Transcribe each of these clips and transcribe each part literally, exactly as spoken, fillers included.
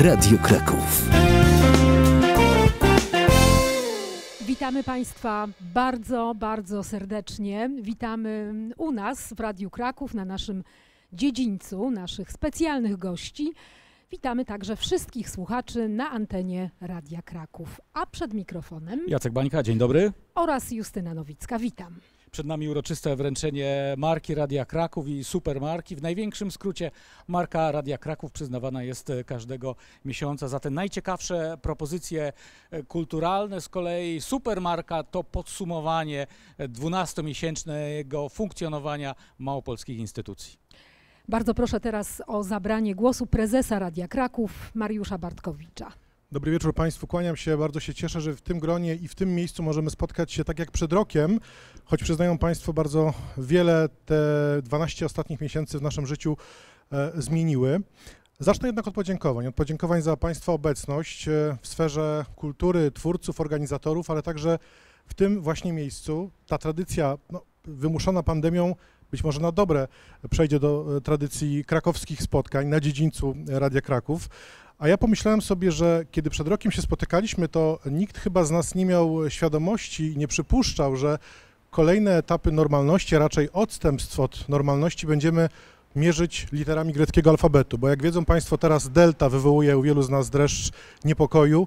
Radio Kraków. Witamy Państwa bardzo, bardzo serdecznie. Witamy u nas w Radiu Kraków, na naszym dziedzińcu, naszych specjalnych gości. Witamy także wszystkich słuchaczy na antenie Radia Kraków. A przed mikrofonem Jacek Bańka, dzień dobry. Oraz Justyna Nowicka, witam. Przed nami uroczyste wręczenie marki Radia Kraków i supermarki. W największym skrócie marka Radia Kraków przyznawana jest każdego miesiąca za te najciekawsze propozycje kulturalne. Z kolei supermarka to podsumowanie dwunastomiesięcznego funkcjonowania małopolskich instytucji. Bardzo proszę teraz o zabranie głosu prezesa Radia Kraków, Mariusza Bartkowicza. Dobry wieczór Państwu, kłaniam się, bardzo się cieszę, że w tym gronie i w tym miejscu możemy spotkać się tak jak przed rokiem, choć przyznają Państwo, bardzo wiele te dwanaście ostatnich miesięcy w naszym życiu e, zmieniły. Zacznę jednak od podziękowań, od podziękowań za Państwa obecność e, w sferze kultury, twórców, organizatorów, ale także w tym właśnie miejscu. Ta tradycja no, wymuszona pandemią być może na dobre przejdzie do e, tradycji krakowskich spotkań na dziedzińcu Radia Kraków. A ja pomyślałem sobie, że kiedy przed rokiem się spotykaliśmy, to nikt chyba z nas nie miał świadomości i nie przypuszczał, że kolejne etapy normalności, a raczej odstępstw od normalności będziemy mierzyć literami greckiego alfabetu, bo jak wiedzą Państwo, teraz delta wywołuje u wielu z nas dreszcz niepokoju.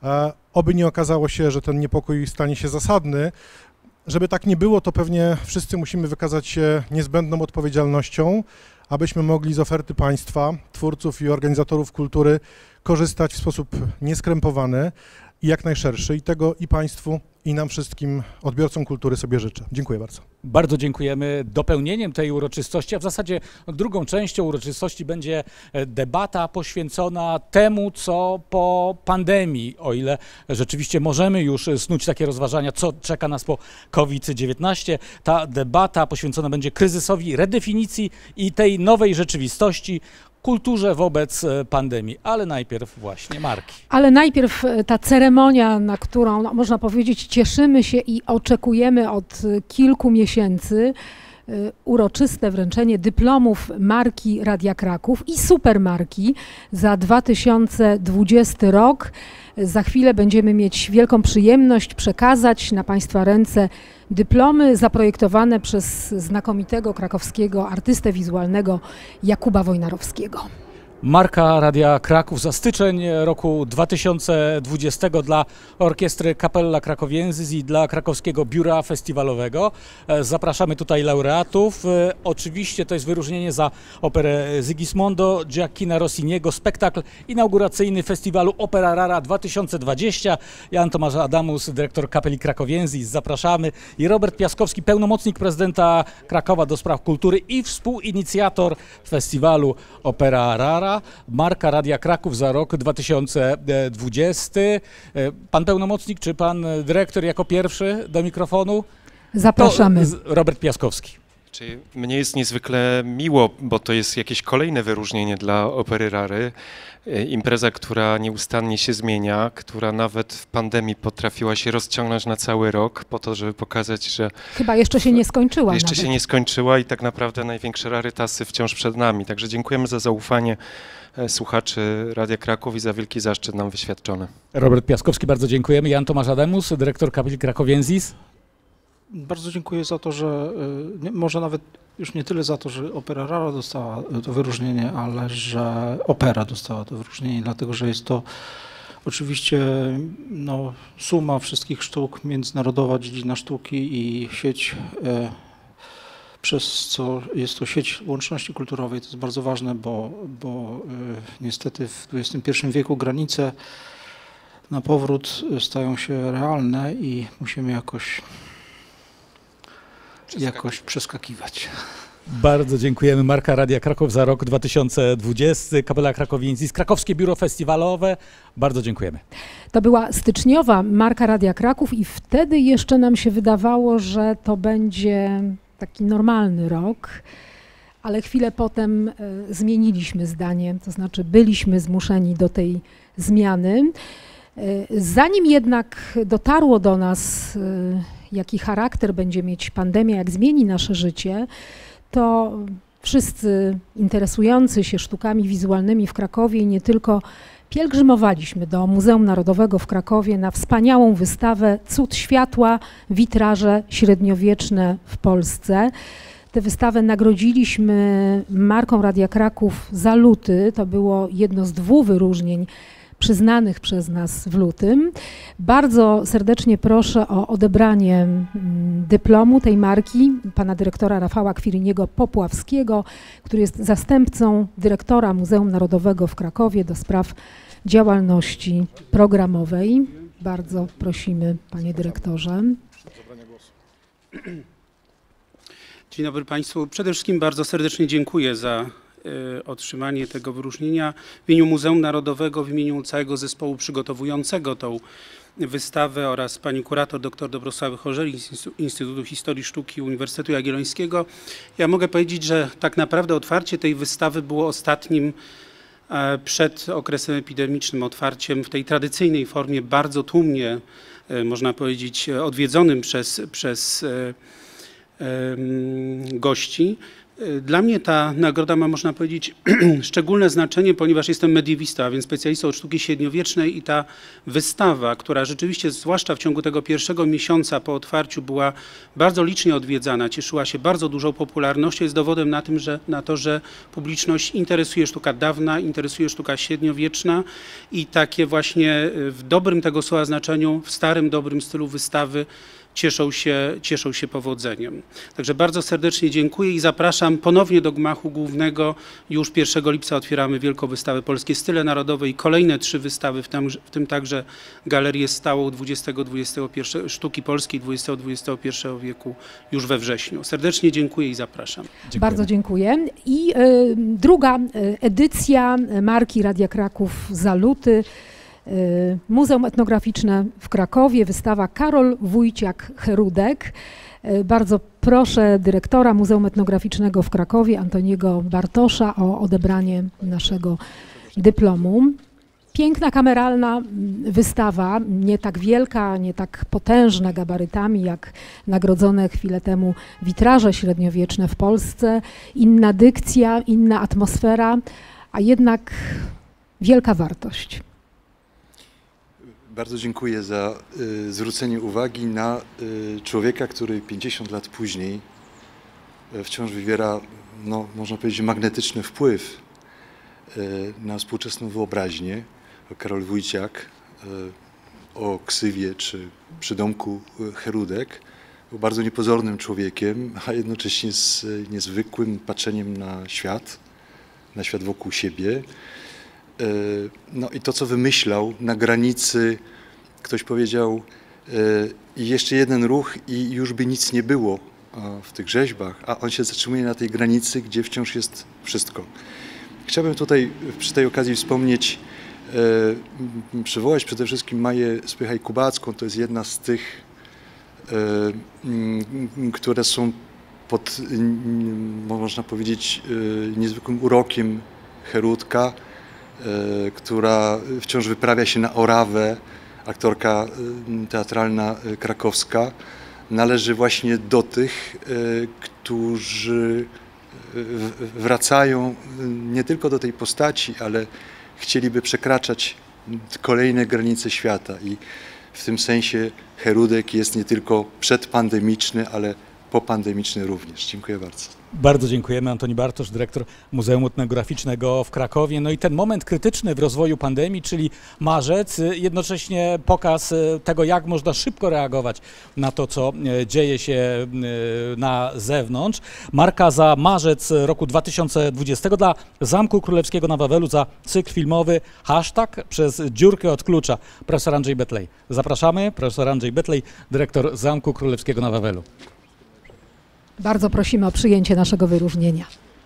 Oby nie okazało się, że ten niepokój stanie się zasadny. Żeby tak nie było, to pewnie wszyscy musimy wykazać się niezbędną odpowiedzialnością, abyśmy mogli z oferty państwa, twórców i organizatorów kultury korzystać w sposób nieskrępowany i jak najszerszy. I tego i Państwu, i nam wszystkim, odbiorcom kultury, sobie życzę. Dziękuję bardzo. Bardzo dziękujemy. Dopełnieniem tej uroczystości, a w zasadzie drugą częścią uroczystości będzie debata poświęcona temu, co po pandemii, o ile rzeczywiście możemy już snuć takie rozważania, co czeka nas po COVID dziewiętnaście. Ta debata poświęcona będzie kryzysowi redefinicji i tej nowej rzeczywistości, kulturze wobec pandemii, ale najpierw właśnie marki. Ale najpierw ta ceremonia, na którą no, można powiedzieć cieszymy się i oczekujemy od kilku miesięcy, uroczyste wręczenie dyplomów marki Radia Kraków i supermarki za dwa tysiące dwudziesty rok. Za chwilę będziemy mieć wielką przyjemność przekazać na Państwa ręce dyplomy zaprojektowane przez znakomitego krakowskiego artystę wizualnego Jakuba Wojnarowskiego. Marka Radia Kraków za styczeń roku dwa tysiące dwudziestego dla Orkiestry Kapella Krakowiensis i dla Krakowskiego Biura Festiwalowego. Zapraszamy tutaj laureatów. Oczywiście to jest wyróżnienie za operę Sigismondo Gioacchina Rossiniego, spektakl inauguracyjny festiwalu Opera Rara dwa tysiące dwudziesty. Jan Tomasz Adamus, dyrektor Kapeli Krakowiensis, zapraszamy. I Robert Piaskowski, pełnomocnik prezydenta Krakowa do spraw kultury i współinicjator festiwalu Opera Rara. Marka Radia Kraków za rok dwa tysiące dwudziesty. Pan pełnomocnik czy pan dyrektor jako pierwszy do mikrofonu? Zapraszamy. To Robert Piaskowski. Czyli mnie jest niezwykle miło, bo to jest jakieś kolejne wyróżnienie dla Opery Rary. Impreza, która nieustannie się zmienia, która nawet w pandemii potrafiła się rozciągnąć na cały rok po to, żeby pokazać, że... Chyba jeszcze się nie skończyła. Jeszcze nawet. się nie skończyła i tak naprawdę największe rarytasy wciąż przed nami. Także dziękujemy za zaufanie słuchaczy Radia Kraków i za wielki zaszczyt nam wyświadczony. Robert Piaskowski, bardzo dziękujemy. Jan Tomasz Adamus, dyrektor Kapeli Krakowiensis. Bardzo dziękuję za to, że nie, może nawet już nie tyle za to, że Opera Rara dostała to wyróżnienie, ale że opera dostała to wyróżnienie, dlatego że jest to oczywiście no, suma wszystkich sztuk, międzynarodowa dziedzina sztuki i sieć, e, przez co jest to sieć łączności kulturowej. To jest bardzo ważne, bo, bo e, niestety w dwudziestym pierwszym wieku granice na powrót stają się realne i musimy jakoś jakoś przeskakiwać. Bardzo dziękujemy. Marka Radia Kraków za rok dwa tysiące dwudziesty, Kapela Krakowiensis, Krakowskie Biuro Festiwalowe. Bardzo dziękujemy. To była styczniowa Marka Radia Kraków i wtedy jeszcze nam się wydawało, że to będzie taki normalny rok, ale chwilę potem y, zmieniliśmy zdanie, to znaczy byliśmy zmuszeni do tej zmiany. Y, zanim jednak dotarło do nas, y, jaki charakter będzie mieć pandemia, jak zmieni nasze życie, to wszyscy interesujący się sztukami wizualnymi w Krakowie i nie tylko pielgrzymowaliśmy do Muzeum Narodowego w Krakowie na wspaniałą wystawę Cud światła, witraże średniowieczne w Polsce. Tę wystawę nagrodziliśmy marką Radia Kraków za luty. To było jedno z dwóch wyróżnień przyznanych przez nas w lutym. Bardzo serdecznie proszę o odebranie dyplomu tej marki pana dyrektora Rafała Kwiriniego-Popławskiego, który jest zastępcą dyrektora Muzeum Narodowego w Krakowie do spraw działalności programowej. Bardzo prosimy, panie dyrektorze. Dzień dobry Państwu. Przede wszystkim bardzo serdecznie dziękuję za otrzymanie tego wyróżnienia w imieniu Muzeum Narodowego, w imieniu całego zespołu przygotowującego tą wystawę oraz pani kurator dr Dobrosławy Chorzeli z Instytutu Historii Sztuki Uniwersytetu Jagiellońskiego. Ja mogę powiedzieć, że tak naprawdę otwarcie tej wystawy było ostatnim przed okresem epidemicznym otwarciem w tej tradycyjnej formie, bardzo tłumnie, można powiedzieć, odwiedzonym przez, przez gości. Dla mnie ta nagroda ma, można powiedzieć, szczególne znaczenie, ponieważ jestem mediewistą, a więc specjalistą od sztuki średniowiecznej i ta wystawa, która rzeczywiście, zwłaszcza w ciągu tego pierwszego miesiąca po otwarciu, była bardzo licznie odwiedzana, cieszyła się bardzo dużą popularnością, jest dowodem na, tym, że, na to, że publiczność interesuje sztuka dawna, interesuje sztuka średniowieczna i takie właśnie w dobrym tego słowa znaczeniu, w starym, dobrym stylu wystawy cieszą się, cieszą się powodzeniem. Także bardzo serdecznie dziękuję i zapraszam ponownie do gmachu głównego. Już pierwszego lipca otwieramy wielką wystawę Polskie Style Narodowe i kolejne trzy wystawy, w tym, w tym także galerię stałą dwudziestego dwudziestego pierwszego sztuki polskiej dwudziestego dwudziestego pierwszego wieku już we wrześniu. Serdecznie dziękuję i zapraszam. Dziękujemy. Bardzo dziękuję. I y, druga edycja marki Radia Kraków za luty. Muzeum Etnograficzne w Krakowie, wystawa Karol Wójciak-Herudek. Bardzo proszę dyrektora Muzeum Etnograficznego w Krakowie, Antoniego Bartosza, o odebranie naszego dyplomu. Piękna, kameralna wystawa, nie tak wielka, nie tak potężna gabarytami, jak nagrodzone chwilę temu witraże średniowieczne w Polsce. Inna dykcja, inna atmosfera, a jednak wielka wartość. Bardzo dziękuję za y, zwrócenie uwagi na y, człowieka, który pięćdziesiąt lat później y, wciąż wywiera, no, można powiedzieć, magnetyczny wpływ y, na współczesną wyobraźnię. Karol Wójciak, y, o ksywie czy przydomku Herudek, był bardzo niepozornym człowiekiem, a jednocześnie z y, niezwykłym patrzeniem na świat, na świat wokół siebie. No i to, co wymyślał na granicy, ktoś powiedział, i jeszcze jeden ruch i już by nic nie było w tych rzeźbach, a on się zatrzymuje na tej granicy, gdzie wciąż jest wszystko. Chciałbym tutaj przy tej okazji wspomnieć, przywołać przede wszystkim Maję Spychaj-Kubacką. To jest jedna z tych, które są pod, można powiedzieć, niezwykłym urokiem Herudka, która wciąż wyprawia się na Orawę, aktorka teatralna krakowska, należy właśnie do tych, którzy wracają nie tylko do tej postaci, ale chcieliby przekraczać kolejne granice świata i w tym sensie Herudek jest nie tylko przedpandemiczny, ale popandemiczny również. Dziękuję bardzo. Bardzo dziękujemy. Antoni Bartosz, dyrektor Muzeum Etnograficznego w Krakowie. No i ten moment krytyczny w rozwoju pandemii, czyli marzec, jednocześnie pokaz tego, jak można szybko reagować na to, co dzieje się na zewnątrz. Marka za marzec roku dwa tysiące dwudziestego dla Zamku Królewskiego na Wawelu za cykl filmowy hashtag przez dziurkę od klucza. Profesor Andrzej Betlej. Zapraszamy. Profesor Andrzej Betlej, dyrektor Zamku Królewskiego na Wawelu. Bardzo prosimy o przyjęcie naszego wyróżnienia.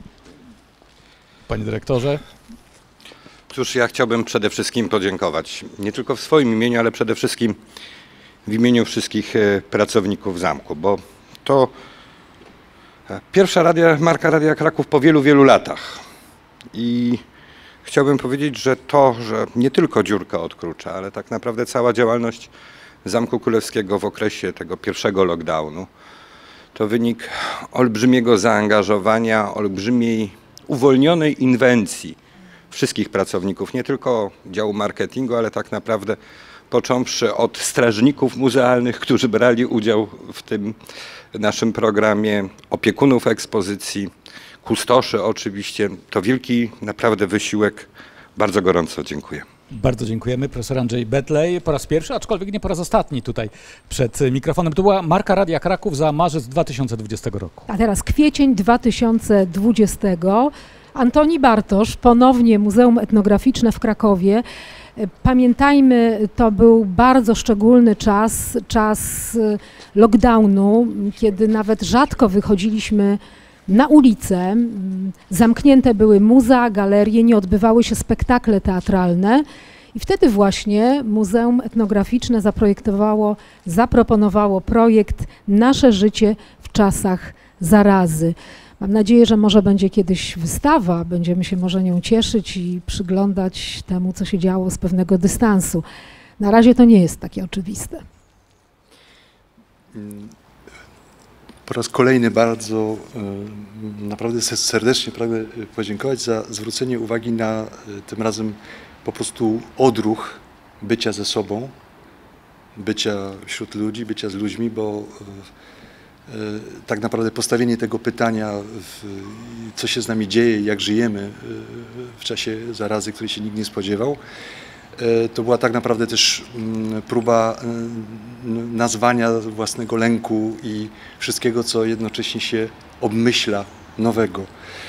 Panie dyrektorze. Cóż, ja chciałbym przede wszystkim podziękować, nie tylko w swoim imieniu, ale przede wszystkim w imieniu wszystkich pracowników zamku, bo to pierwsza radia, marka Radia Kraków po wielu, wielu latach. I chciałbym powiedzieć, że to, że nie tylko dziurka od klucza, ale tak naprawdę cała działalność Zamku Królewskiego w okresie tego pierwszego lockdownu, to wynik olbrzymiego zaangażowania, olbrzymiej uwolnionej inwencji wszystkich pracowników, nie tylko działu marketingu, ale tak naprawdę począwszy od strażników muzealnych, którzy brali udział w tym naszym programie, opiekunów ekspozycji, kustoszy oczywiście. To wielki naprawdę wysiłek. Bardzo gorąco dziękuję. Bardzo dziękujemy. Profesor Andrzej Betlej po raz pierwszy, aczkolwiek nie po raz ostatni tutaj przed mikrofonem. To była marka Radia Kraków za marzec dwa tysiące dwudziestego roku. A teraz kwiecień dwa tysiące dwudziestego. Antoni Bartosz, ponownie Muzeum Etnograficzne w Krakowie. Pamiętajmy, to był bardzo szczególny czas, czas lockdownu, kiedy nawet rzadko wychodziliśmy na ulicę. Zamknięte były muzea, galerie, nie odbywały się spektakle teatralne i wtedy właśnie Muzeum Etnograficzne zaprojektowało, zaproponowało projekt Nasze życie w czasach zarazy. Mam nadzieję, że może będzie kiedyś wystawa, będziemy się może nią cieszyć i przyglądać temu, co się działo z pewnego dystansu. Na razie to nie jest takie oczywiste. Po raz kolejny bardzo naprawdę serdecznie pragnę podziękować za zwrócenie uwagi na tym razem po prostu odruch bycia ze sobą, bycia wśród ludzi, bycia z ludźmi, bo tak naprawdę postawienie tego pytania, co się z nami dzieje, jak żyjemy w czasie zarazy, której się nikt nie spodziewał, to była tak naprawdę też próba nazwania własnego lęku i wszystkiego, co jednocześnie się obmyśla nowego.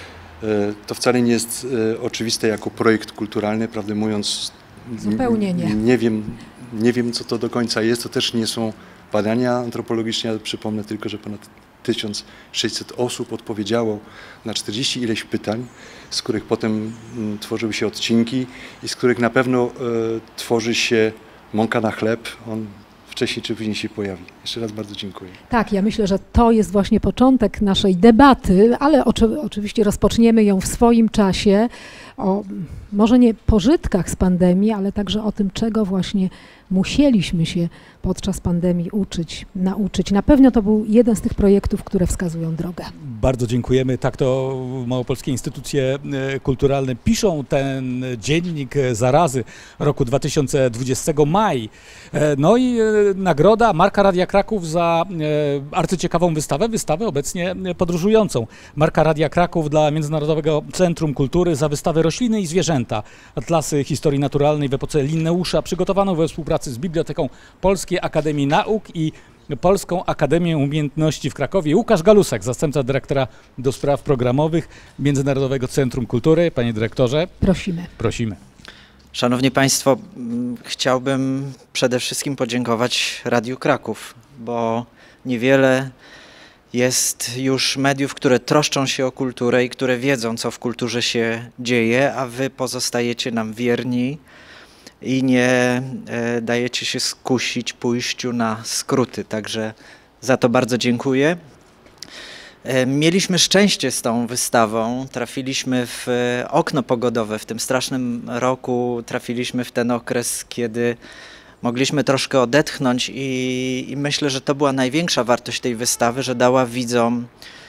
To wcale nie jest oczywiste jako projekt kulturalny, prawdę mówiąc. Zupełnie nie. Nie wiem, nie wiem, co to do końca jest. To też nie są badania antropologiczne, ale przypomnę tylko, że ponad tysiąc sześćset osób odpowiedziało na czterdzieści ileś pytań, z których potem m, tworzyły się odcinki i z których na pewno e, tworzy się mąka na chleb. On wcześniej czy później się pojawi. Jeszcze raz bardzo dziękuję. Tak, ja myślę, że to jest właśnie początek naszej debaty, ale oczy, oczywiście rozpoczniemy ją w swoim czasie o może nie pożytkach z pandemii, ale także o tym, czego właśnie musieliśmy się podczas pandemii uczyć, nauczyć. Na pewno to był jeden z tych projektów, które wskazują drogę. Bardzo dziękujemy. Tak to małopolskie instytucje kulturalne piszą ten dziennik zarazy roku dwa tysiące dwudziestego, maj. No i nagroda marka Radia Kraków za arcyciekawą wystawę, wystawę obecnie podróżującą. Marka Radia Kraków dla Międzynarodowego Centrum Kultury za wystawę Rośliny i zwierzęta, atlasy historii naturalnej w epoce Linneusza, przygotowaną we współpracy z Biblioteką Polskiej Akademii Nauk i Polską Akademię Umiejętności w Krakowie. Łukasz Galusek, zastępca dyrektora do spraw programowych Międzynarodowego Centrum Kultury. Panie dyrektorze. Prosimy. Prosimy. Szanowni Państwo, chciałbym przede wszystkim podziękować Radiu Kraków, bo niewiele jest już mediów, które troszczą się o kulturę i które wiedzą, co w kulturze się dzieje, a Wy pozostajecie nam wierni i nie dajecie się skusić pójściu na skróty. Także za to bardzo dziękuję. Mieliśmy szczęście z tą wystawą, trafiliśmy w okno pogodowe w tym strasznym roku, trafiliśmy w ten okres, kiedy mogliśmy troszkę odetchnąć i, i myślę, że to była największa wartość tej wystawy, że dała widzom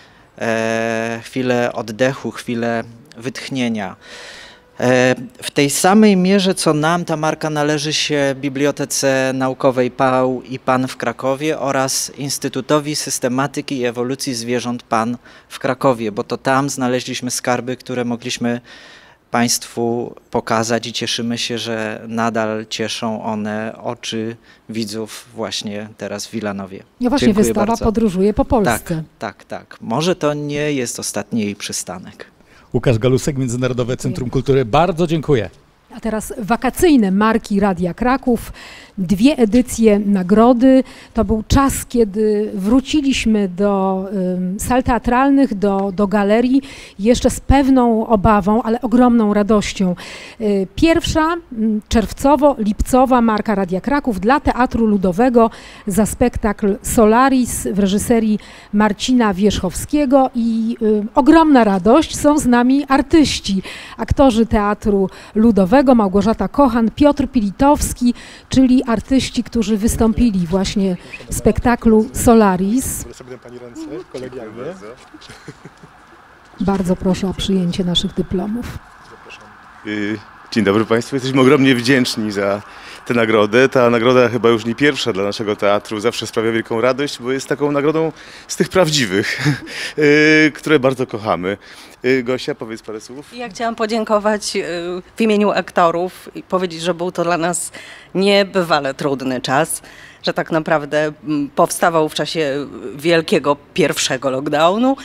e, chwilę oddechu, chwilę wytchnienia. E, w tej samej mierze, co nam, ta marka należy się Bibliotece Naukowej Pał i Pan w Krakowie oraz Instytutowi Systematyki i Ewolucji Zwierząt Pan w Krakowie, bo to tam znaleźliśmy skarby, które mogliśmy Państwu pokazać i cieszymy się, że nadal cieszą one oczy widzów właśnie teraz w Wilanowie. No właśnie, Dziękuję wystawa bardzo. podróżuje po Polsce. Tak, tak, tak. Może to nie jest ostatni jej przystanek. Łukasz Galusek, Międzynarodowe Centrum Kultury. Bardzo dziękuję. A teraz wakacyjne marki Radia Kraków, dwie edycje nagrody. To był czas, kiedy wróciliśmy do um, sal teatralnych, do, do galerii, jeszcze z pewną obawą, ale ogromną radością. Y, Pierwsza czerwcowo-lipcowa marka Radia Kraków dla Teatru Ludowego za spektakl Solaris w reżyserii Marcina Wierzchowskiego i y, ogromna radość, są z nami artyści, aktorzy Teatru Ludowego, Małgorzata Kochan, Piotr Pilitowski, czyli artyści, którzy wystąpili właśnie w spektaklu Solaris. Pani ręce, kolegialnie. Bardzo proszę o przyjęcie naszych dyplomów. Zapraszam. Dzień dobry Państwu. Jesteśmy ogromnie wdzięczni za tę nagrodę. Ta nagroda chyba już nie pierwsza dla naszego teatru. Zawsze sprawia wielką radość, bo jest taką nagrodą z tych prawdziwych, które bardzo kochamy. Gosia, powiedz parę słów. Ja chciałam podziękować w imieniu aktorów i powiedzieć, że był to dla nas niebywale trudny czas, że tak naprawdę powstawał w czasie wielkiego pierwszego lockdownu.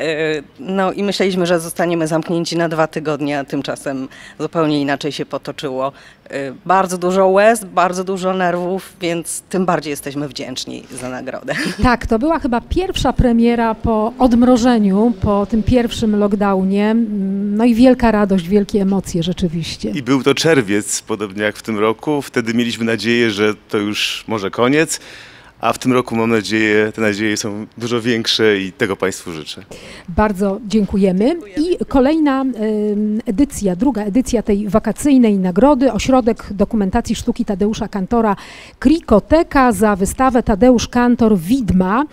No i myśleliśmy, że zostaniemy zamknięci na dwa tygodnie, a tymczasem zupełnie inaczej się potoczyło. Bardzo dużo łez, bardzo dużo nerwów, więc tym bardziej jesteśmy wdzięczni za nagrodę. Tak, to była chyba pierwsza premiera po odmrożeniu, po tym pierwszym lockdownie. No i wielka radość, wielkie emocje rzeczywiście. I był to czerwiec, podobnie jak w tym roku. Wtedy mieliśmy nadzieję, że to już może koniec. A w tym roku mam nadzieję, te nadzieje są dużo większe i tego Państwu życzę. Bardzo dziękujemy. I kolejna edycja, druga edycja tej wakacyjnej nagrody, Ośrodek Dokumentacji Sztuki Tadeusza Kantora Krikoteka za wystawę Tadeusz Kantor Widma.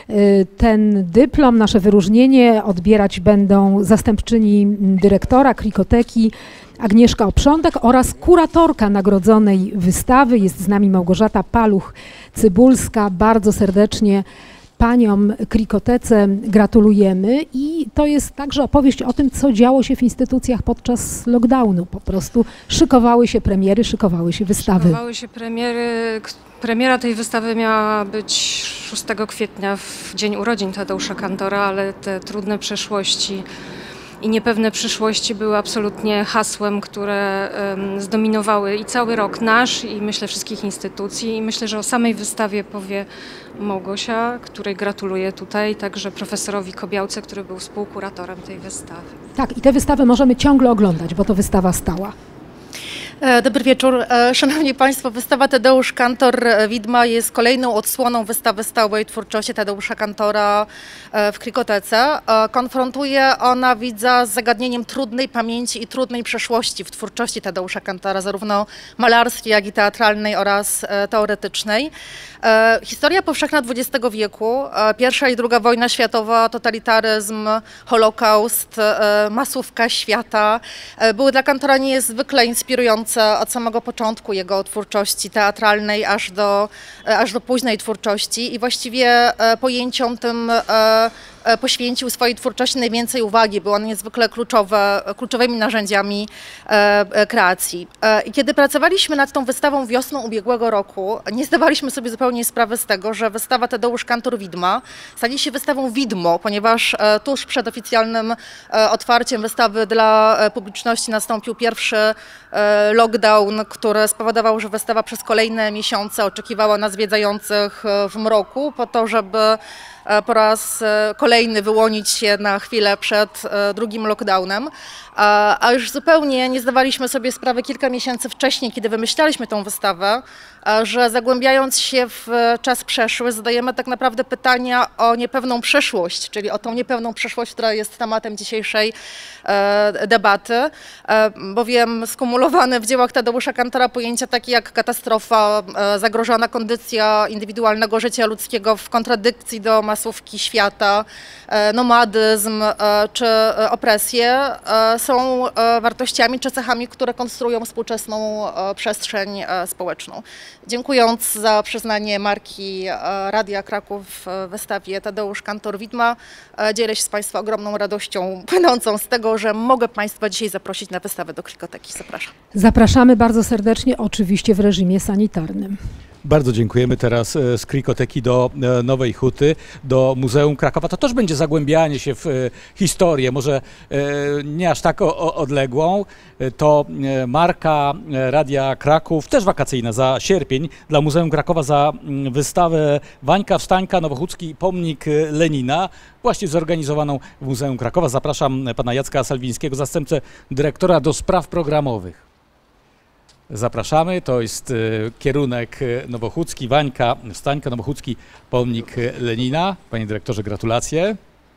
Ten dyplom, nasze wyróżnienie odbierać będą zastępczyni dyrektora Krikoteki Agnieszka Oprządek oraz kuratorka nagrodzonej wystawy. Jest z nami Małgorzata Paluch-Cybulska. Bardzo serdecznie paniom Krikotece gratulujemy i to jest także opowieść o tym, co działo się w instytucjach podczas lockdownu. Po prostu szykowały się premiery, szykowały się wystawy. Szykowały się premiery. Premiera tej wystawy miała być szóstego kwietnia w dzień urodzin Tadeusza Kantora, ale te trudne przeszłości i niepewne przyszłości były absolutnie hasłem, które um, zdominowały i cały rok nasz, i myślę wszystkich instytucji. I myślę, że o samej wystawie powie Małgosia, której gratuluję tutaj, także profesorowi Kobiałce, który był współkuratorem tej wystawy. Tak, i tę wystawę możemy ciągle oglądać, bo to wystawa stała. Dobry wieczór. Szanowni Państwo, wystawa Tadeusz Kantor Widma jest kolejną odsłoną wystawy stałej twórczości Tadeusza Kantora w Krikotece. Konfrontuje ona widza z zagadnieniem trudnej pamięci i trudnej przeszłości w twórczości Tadeusza Kantora, zarówno malarskiej, jak i teatralnej oraz teoretycznej. Historia powszechna dwudziestego wieku, pierwsza i druga wojna światowa, totalitaryzm, Holokaust, masówka świata były dla Kantora niezwykle inspirujące od samego początku jego twórczości teatralnej aż do, aż do późnej twórczości i właściwie pojęciom tym poświęcił swojej twórczości najwięcej uwagi. Były one niezwykle kluczowe, kluczowymi narzędziami kreacji. I kiedy pracowaliśmy nad tą wystawą wiosną ubiegłego roku, nie zdawaliśmy sobie zupełnie sprawy z tego, że wystawa Tadeusz Kantor Widma stanie się wystawą widmo, ponieważ tuż przed oficjalnym otwarciem wystawy dla publiczności nastąpił pierwszy lockdown, który spowodował, że wystawa przez kolejne miesiące oczekiwała na zwiedzających w mroku po to, żeby po raz kolejny wyłonić się na chwilę przed drugim lockdownem, a już zupełnie nie zdawaliśmy sobie sprawy kilka miesięcy wcześniej, kiedy wymyślaliśmy tą wystawę, że zagłębiając się w czas przeszły, zadajemy tak naprawdę pytania o niepewną przyszłość, czyli o tą niepewną przyszłość, która jest tematem dzisiejszej debaty, bowiem skumulowane w dziełach Tadeusza Kantora pojęcia takie jak katastrofa, zagrożona kondycja indywidualnego życia ludzkiego w kontradykcji do masówki świata, nomadyzm czy opresję są wartościami czy cechami, które konstruują współczesną przestrzeń społeczną. Dziękując za przyznanie marki Radia Kraków w wystawie Tadeusz Kantor Widma, dzielę się z Państwa ogromną radością płynącą z tego, że mogę Państwa dzisiaj zaprosić na wystawę do Krikoteki. Zapraszam. Zapraszamy bardzo serdecznie, oczywiście w reżimie sanitarnym. Bardzo dziękujemy. Teraz z Krikoteki do Nowej Huty, do Muzeum Krakowa. To też będzie zagłębianie się w historię, może nie aż tak odległą. To marka Radia Kraków, też wakacyjna, za sierpień dla Muzeum Krakowa za wystawę Wańka Wstańka, Nowochódzki Pomnik Lenina, właśnie zorganizowaną w Muzeum Krakowa. Zapraszam pana Jacka Salwińskiego, zastępcę dyrektora do spraw programowych. Zapraszamy, to jest y, kierunek Nowochódzki, Wańka Wstańka, Nowochódzki Pomnik Lenina. Panie dyrektorze, gratulacje.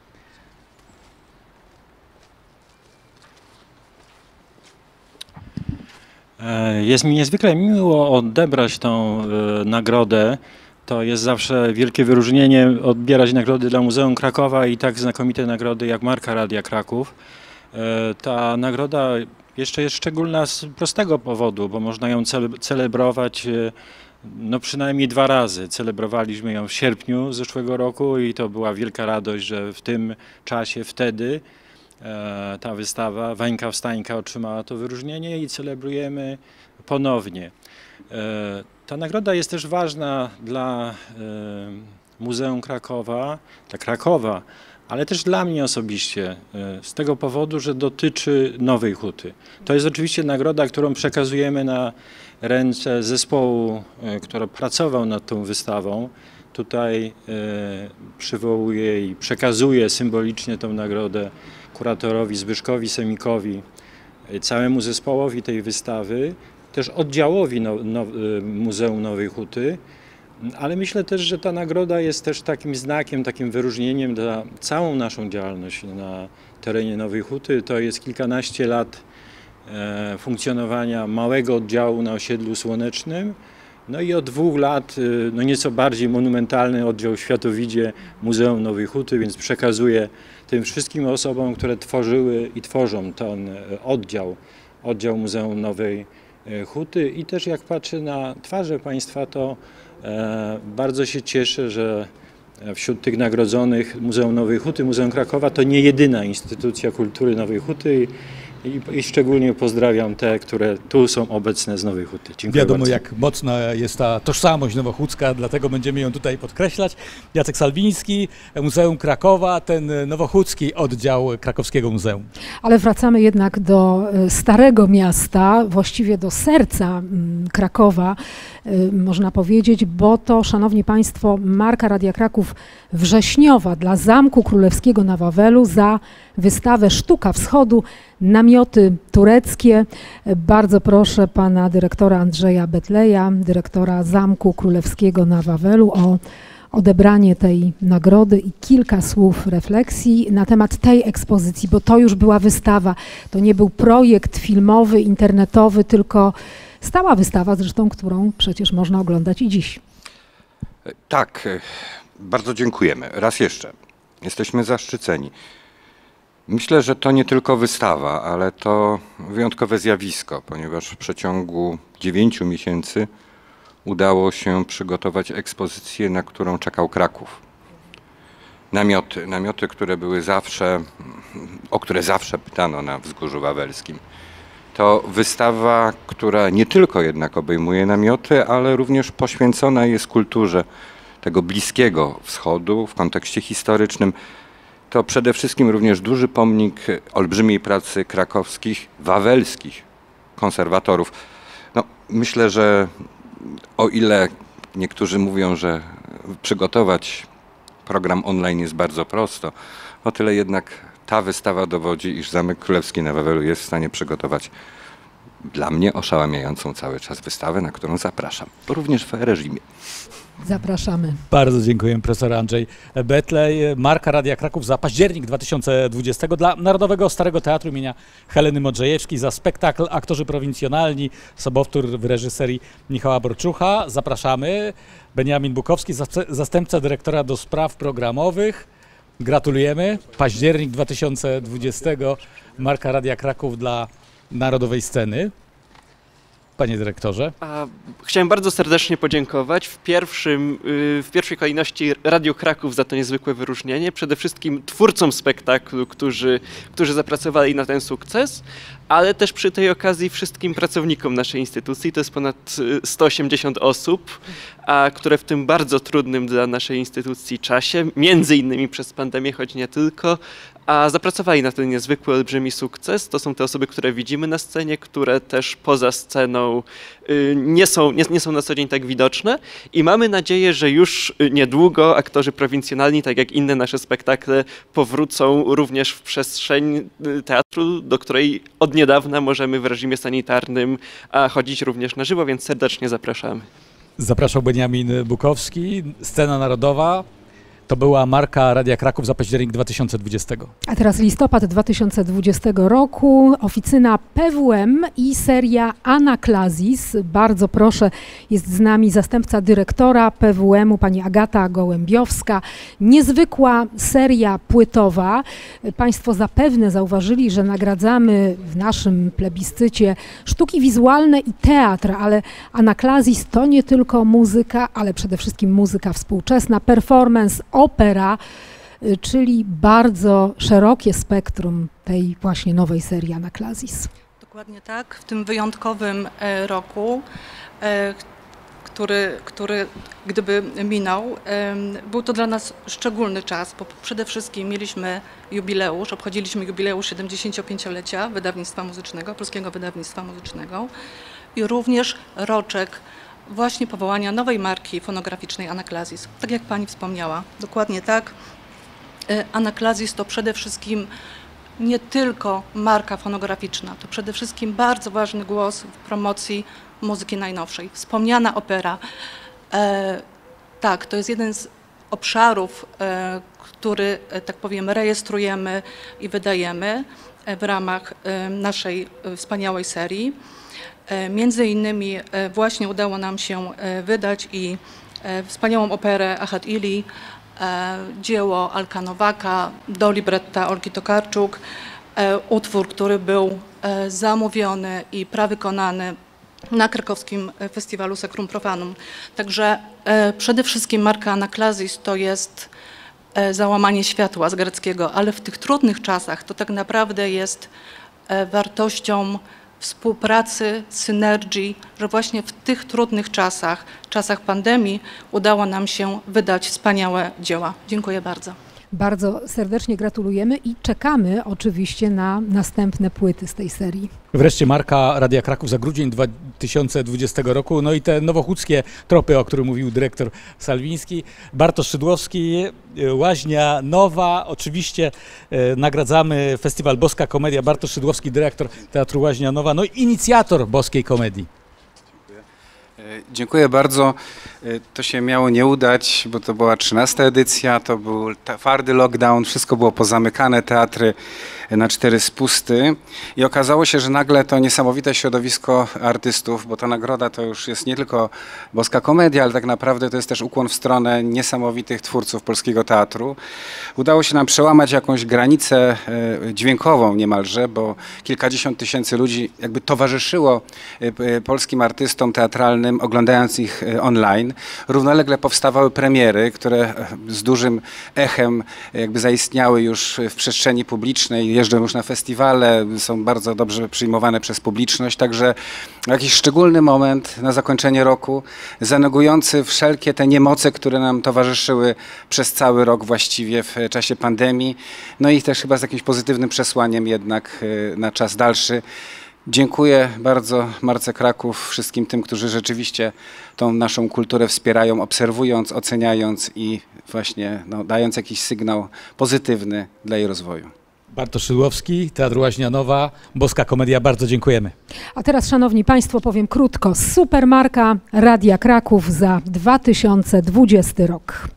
Jest mi niezwykle miło odebrać tą y, nagrodę. To jest zawsze wielkie wyróżnienie odbierać nagrody dla Muzeum Krakowa i tak znakomite nagrody jak marka Radia Kraków. Y, ta nagroda jeszcze jest szczególna z prostego powodu, bo można ją cele- celebrować no przynajmniej dwa razy. Celebrowaliśmy ją w sierpniu zeszłego roku i to była wielka radość, że w tym czasie, wtedy e, ta wystawa Wańka Wstańka otrzymała to wyróżnienie i celebrujemy ponownie. E, ta nagroda jest też ważna dla e, Muzeum Krakowa, dla Krakowa, ale też dla mnie osobiście, z tego powodu, że dotyczy Nowej Huty. To jest oczywiście nagroda, którą przekazujemy na ręce zespołu, który pracował nad tą wystawą. Tutaj przywołuję i przekazuję symbolicznie tą nagrodę kuratorowi Zbyszkowi Semikowi, całemu zespołowi tej wystawy, też oddziałowi no, no, Muzeum Nowej Huty. Ale myślę też, że ta nagroda jest też takim znakiem, takim wyróżnieniem dla całą naszą działalność na terenie Nowej Huty. To jest kilkanaście lat e, funkcjonowania małego oddziału na osiedlu Słonecznym. No i od dwóch lat e, no nieco bardziej monumentalny oddział w Światowidzie Muzeum Nowej Huty, więc przekazuję tym wszystkim osobom, które tworzyły i tworzą ten oddział, oddział Muzeum Nowej Huty. I też jak patrzę na twarze Państwa, to E, bardzo się cieszę, że wśród tych nagrodzonych Muzeum Nowej Huty, Muzeum Krakowa to nie jedyna instytucja kultury Nowej Huty i, i, i szczególnie pozdrawiam te, które tu są obecne z Nowej Huty. Dziękuję Wiadomo, bardzo. jak mocna jest ta tożsamość nowochódzka, dlatego będziemy ją tutaj podkreślać. Jacek Salwiński, Muzeum Krakowa, ten nowochódzki oddział Krakowskiego Muzeum. Ale wracamy jednak do Starego Miasta, właściwie do serca Krakowa, można powiedzieć, bo to, szanowni państwo, marka Radia Kraków wrześniowa dla Zamku Królewskiego na Wawelu za wystawę Sztuka Wschodu, namioty tureckie. Bardzo proszę pana dyrektora Andrzeja Betleja, dyrektora Zamku Królewskiego na Wawelu, o odebranie tej nagrody i kilka słów refleksji na temat tej ekspozycji, bo to już była wystawa, to nie był projekt filmowy, internetowy, tylko stała wystawa, zresztą którą przecież można oglądać i dziś. Tak, bardzo dziękujemy. Raz jeszcze. Jesteśmy zaszczyceni. Myślę, że to nie tylko wystawa, ale to wyjątkowe zjawisko, ponieważ w przeciągu dziewięciu miesięcy udało się przygotować ekspozycję, na którą czekał Kraków. Namioty, namioty, które były zawsze, o które zawsze pytano na Wzgórzu Wawelskim. To wystawa, która nie tylko jednak obejmuje namioty, ale również poświęcona jest kulturze tego Bliskiego Wschodu w kontekście historycznym. To przede wszystkim również duży pomnik olbrzymiej pracy krakowskich, wawelskich konserwatorów. No, myślę, że o ile niektórzy mówią, że przygotować program online jest bardzo prosto, o tyle jednak ta wystawa dowodzi, iż Zamek Królewski na Wawelu jest w stanie przygotować dla mnie oszałamiającą cały czas wystawę, na którą zapraszam, również w reżimie. Zapraszamy. Bardzo dziękuję, profesor Andrzej Betlej. Marka Radia Kraków za październik dwa tysiące dwudziesty dla Narodowego Starego Teatru imienia Heleny Modrzejewskiej za spektakl Aktorzy Prowincjonalni, sobowtór w reżyserii Michała Borczucha. Zapraszamy. Beniamin Bukowski, zastępca dyrektora do spraw programowych. Gratulujemy. Październik dwa tysiące dwudziesty. Marka Radia Kraków dla Narodowej Sceny. Panie dyrektorze. A, chciałem bardzo serdecznie podziękować w, pierwszym, w pierwszej kolejności Radiu Kraków za to niezwykłe wyróżnienie, przede wszystkim twórcom spektaklu, którzy, którzy zapracowali na ten sukces, ale też przy tej okazji wszystkim pracownikom naszej instytucji, to jest ponad sto osiemdziesiąt osób, a które w tym bardzo trudnym dla naszej instytucji czasie, między innymi przez pandemię, choć nie tylko, a zapracowali na ten niezwykły, olbrzymi sukces. To są te osoby, które widzimy na scenie, które też poza sceną nie są, nie, nie są na co dzień tak widoczne i mamy nadzieję, że już niedługo aktorzy prowincjonalni, tak jak inne nasze spektakle, powrócą również w przestrzeń teatru, do której od niedawna możemy w reżimie sanitarnym chodzić również na żywo, więc serdecznie zapraszamy. Zapraszał Beniamin Bukowski, Scena Narodowa. To była marka Radia Kraków za październik dwa tysiące dwudziestego. A teraz listopad dwa tysiące dwudziestego roku, oficyna P W M i seria Anaklazis. Bardzo proszę, jest z nami zastępca dyrektora P W M-u, pani Agata Gołębiowska. Niezwykła seria płytowa. Państwo zapewne zauważyli, że nagradzamy w naszym plebiscycie sztuki wizualne i teatr, ale Anaklazis to nie tylko muzyka, ale przede wszystkim muzyka współczesna, performance, opera, czyli bardzo szerokie spektrum tej właśnie nowej serii Anaklazis. Dokładnie tak. W tym wyjątkowym e, roku, e, który, który gdyby minął, e, był to dla nas szczególny czas, bo przede wszystkim mieliśmy jubileusz, obchodziliśmy jubileusz siedemdziesięciopięciolecia wydawnictwa muzycznego, polskiego wydawnictwa muzycznego i również roczek właśnie powołania nowej marki fonograficznej Anaklazis. Tak jak pani wspomniała, dokładnie tak. Anaklazis to przede wszystkim nie tylko marka fonograficzna, to przede wszystkim bardzo ważny głos w promocji muzyki najnowszej. Wspomniana opera. E, tak, to jest jeden z obszarów, e, który, e, tak powiem, rejestrujemy i wydajemy e, w ramach e, naszej e, wspaniałej serii. Między innymi właśnie udało nam się wydać i wspaniałą operę Ahad Ili, dzieło Alka Nowaka, do libretta Olgi Tokarczuk, utwór, który był zamówiony i prawykonany na krakowskim festiwalu Sacrum Profanum. Także przede wszystkim marka Anaklazis to jest załamanie światła z greckiego, ale w tych trudnych czasach to tak naprawdę jest wartością współpracy, synergii, że właśnie w tych trudnych czasach, czasach pandemii udało nam się wydać wspaniałe dzieła. Dziękuję bardzo. Bardzo serdecznie gratulujemy i czekamy oczywiście na następne płyty z tej serii. Wreszcie marka Radia Kraków za grudzień dwa tysiące dwudziestego roku, no i te nowochódzkie tropy, o których mówił dyrektor Salwiński. Bartosz Szydłowski, Łaźnia Nowa, oczywiście e, nagradzamy Festiwal Boska Komedia. Bartosz Szydłowski, dyrektor Teatru Łaźnia Nowa, no i inicjator Boskiej Komedii. Dziękuję bardzo. To się miało nie udać, bo to była trzynasta edycja, to był twardy lockdown, wszystko było pozamykane, teatry na cztery spusty i okazało się, że nagle to niesamowite środowisko artystów, bo ta nagroda to już jest nie tylko Boska Komedia, ale tak naprawdę to jest też ukłon w stronę niesamowitych twórców polskiego teatru. Udało się nam przełamać jakąś granicę dźwiękową niemalże, bo kilkadziesiąt tysięcy ludzi jakby towarzyszyło polskim artystom teatralnym, oglądając ich online. Równolegle powstawały premiery, które z dużym echem jakby zaistniały już w przestrzeni publicznej, jeżdżą już na festiwale, są bardzo dobrze przyjmowane przez publiczność, także jakiś szczególny moment na zakończenie roku, zanegujący wszelkie te niemoce, które nam towarzyszyły przez cały rok właściwie w czasie pandemii, no i też chyba z jakimś pozytywnym przesłaniem jednak na czas dalszy. Dziękuję bardzo Marce Kraków, wszystkim tym, którzy rzeczywiście tą naszą kulturę wspierają, obserwując, oceniając i właśnie no, dając jakiś sygnał pozytywny dla jej rozwoju. Bartosz Szydłowski, Teatr Łaźnia Nowa, Boska Komedia, bardzo dziękujemy. A teraz, szanowni państwo, powiem krótko. Supermarka Radia Kraków za dwa tysiące dwudziesty rok.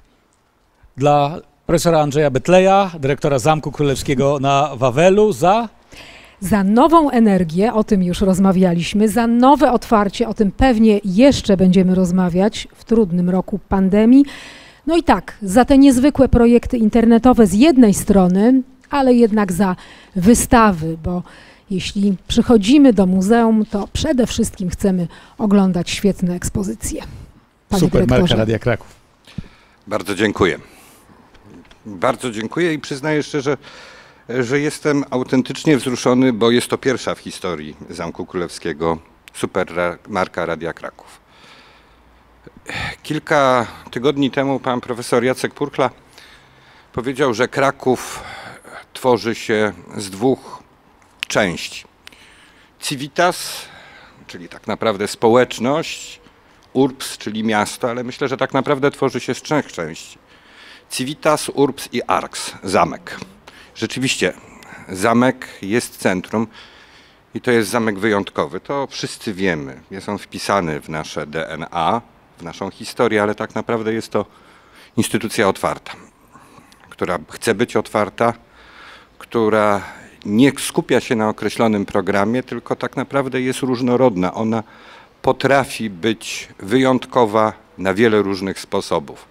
Dla profesora Andrzeja Betleja, dyrektora Zamku Królewskiego na Wawelu za... Za nową energię, o tym już rozmawialiśmy, za nowe otwarcie, o tym pewnie jeszcze będziemy rozmawiać w trudnym roku pandemii. No i tak, za te niezwykłe projekty internetowe z jednej strony, ale jednak za wystawy, bo jeśli przychodzimy do muzeum, to przede wszystkim chcemy oglądać świetne ekspozycje. Panie Supermarka Radia Kraków. Bardzo dziękuję. Bardzo dziękuję i przyznaję szczerze, że jestem autentycznie wzruszony, bo jest to pierwsza w historii Zamku Królewskiego supermarka Radia Kraków. Kilka tygodni temu pan profesor Jacek Purkla powiedział, że Kraków tworzy się z dwóch części. Civitas, czyli tak naprawdę społeczność, urbs, czyli miasto, ale myślę, że tak naprawdę tworzy się z trzech części. Civitas, urbs i arx, zamek. Rzeczywiście, zamek jest centrum i to jest zamek wyjątkowy. To wszyscy wiemy. Jest on wpisany w nasze D N A, w naszą historię, ale tak naprawdę jest to instytucja otwarta. która chce być otwarta, która nie skupia się na określonym programie, tylko tak naprawdę jest różnorodna. Ona potrafi być wyjątkowa na wiele różnych sposobów.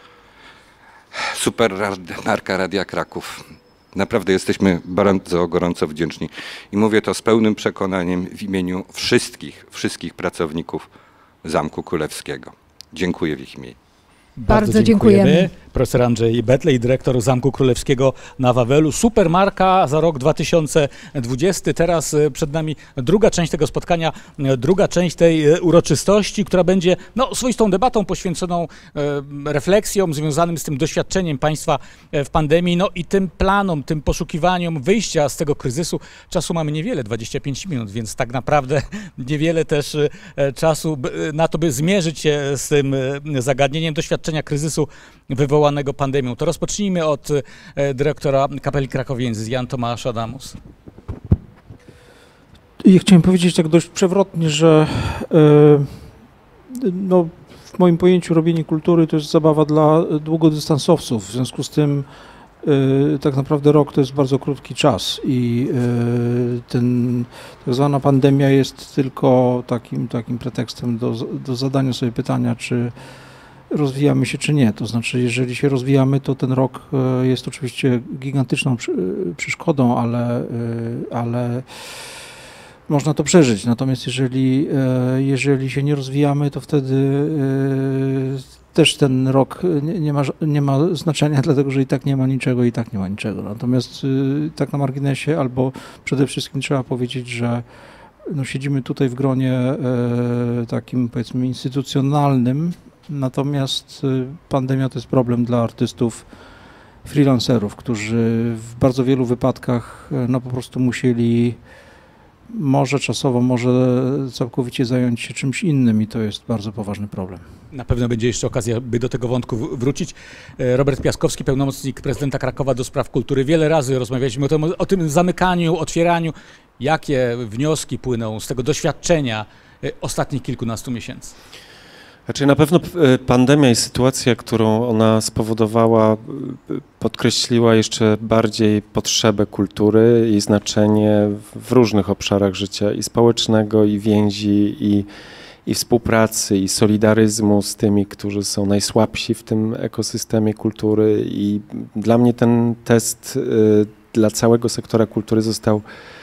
Super marka Radia Kraków. Naprawdę jesteśmy bardzo gorąco wdzięczni i mówię to z pełnym przekonaniem w imieniu wszystkich, wszystkich pracowników Zamku Królewskiego. Dziękuję w ich imieniu. Bardzo dziękujemy. Profesor Andrzej Betlej, dyrektor Zamku Królewskiego na Wawelu. Super marka za rok dwa tysiące dwudziesty. Teraz przed nami druga część tego spotkania, druga część tej uroczystości, która będzie no, swoistą debatą poświęconą e, refleksjom związanym z tym doświadczeniem państwa w pandemii, no i tym planom, tym poszukiwaniom wyjścia z tego kryzysu. Czasu mamy niewiele, dwadzieścia pięć minut, więc tak naprawdę niewiele też e, czasu na to, by zmierzyć się z tym e, zagadnieniem doświadczenia kryzysu wywołanego pandemią. To rozpocznijmy od e, dyrektora Kapeli Krakowiensis, Jan Tomasz Adamus. Ja chciałem powiedzieć tak dość przewrotnie, że e, no, w moim pojęciu robienie kultury to jest zabawa dla długodystansowców. W związku z tym e, tak naprawdę rok to jest bardzo krótki czas i e, ten tak zwana pandemia jest tylko takim, takim pretekstem do, do zadania sobie pytania, czy rozwijamy się, czy nie. To znaczy, jeżeli się rozwijamy, to ten rok jest oczywiście gigantyczną przeszkodą, ale, ale można to przeżyć. Natomiast jeżeli, jeżeli się nie rozwijamy, to wtedy też ten rok nie ma, nie ma znaczenia, dlatego że i tak nie ma niczego, i tak nie ma niczego. Natomiast tak na marginesie, albo przede wszystkim trzeba powiedzieć, że no, siedzimy tutaj w gronie takim, powiedzmy, instytucjonalnym. Natomiast pandemia to jest problem dla artystów, freelancerów, którzy w bardzo wielu wypadkach no, po prostu musieli może czasowo, może całkowicie zająć się czymś innym i to jest bardzo poważny problem. Na pewno będzie jeszcze okazja, by do tego wątku wrócić. Robert Piaskowski, pełnomocnik prezydenta Krakowa do spraw kultury. Wiele razy rozmawialiśmy o tym, o tym zamykaniu, otwieraniu. Jakie wnioski płyną z tego doświadczenia ostatnich kilkunastu miesięcy? Znaczy na pewno pandemia i sytuacja, którą ona spowodowała, podkreśliła jeszcze bardziej potrzebę kultury i znaczenie w różnych obszarach życia i społecznego, i więzi, i, i współpracy, i solidaryzmu z tymi, którzy są najsłabsi w tym ekosystemie kultury. I dla mnie ten test dla całego sektora kultury został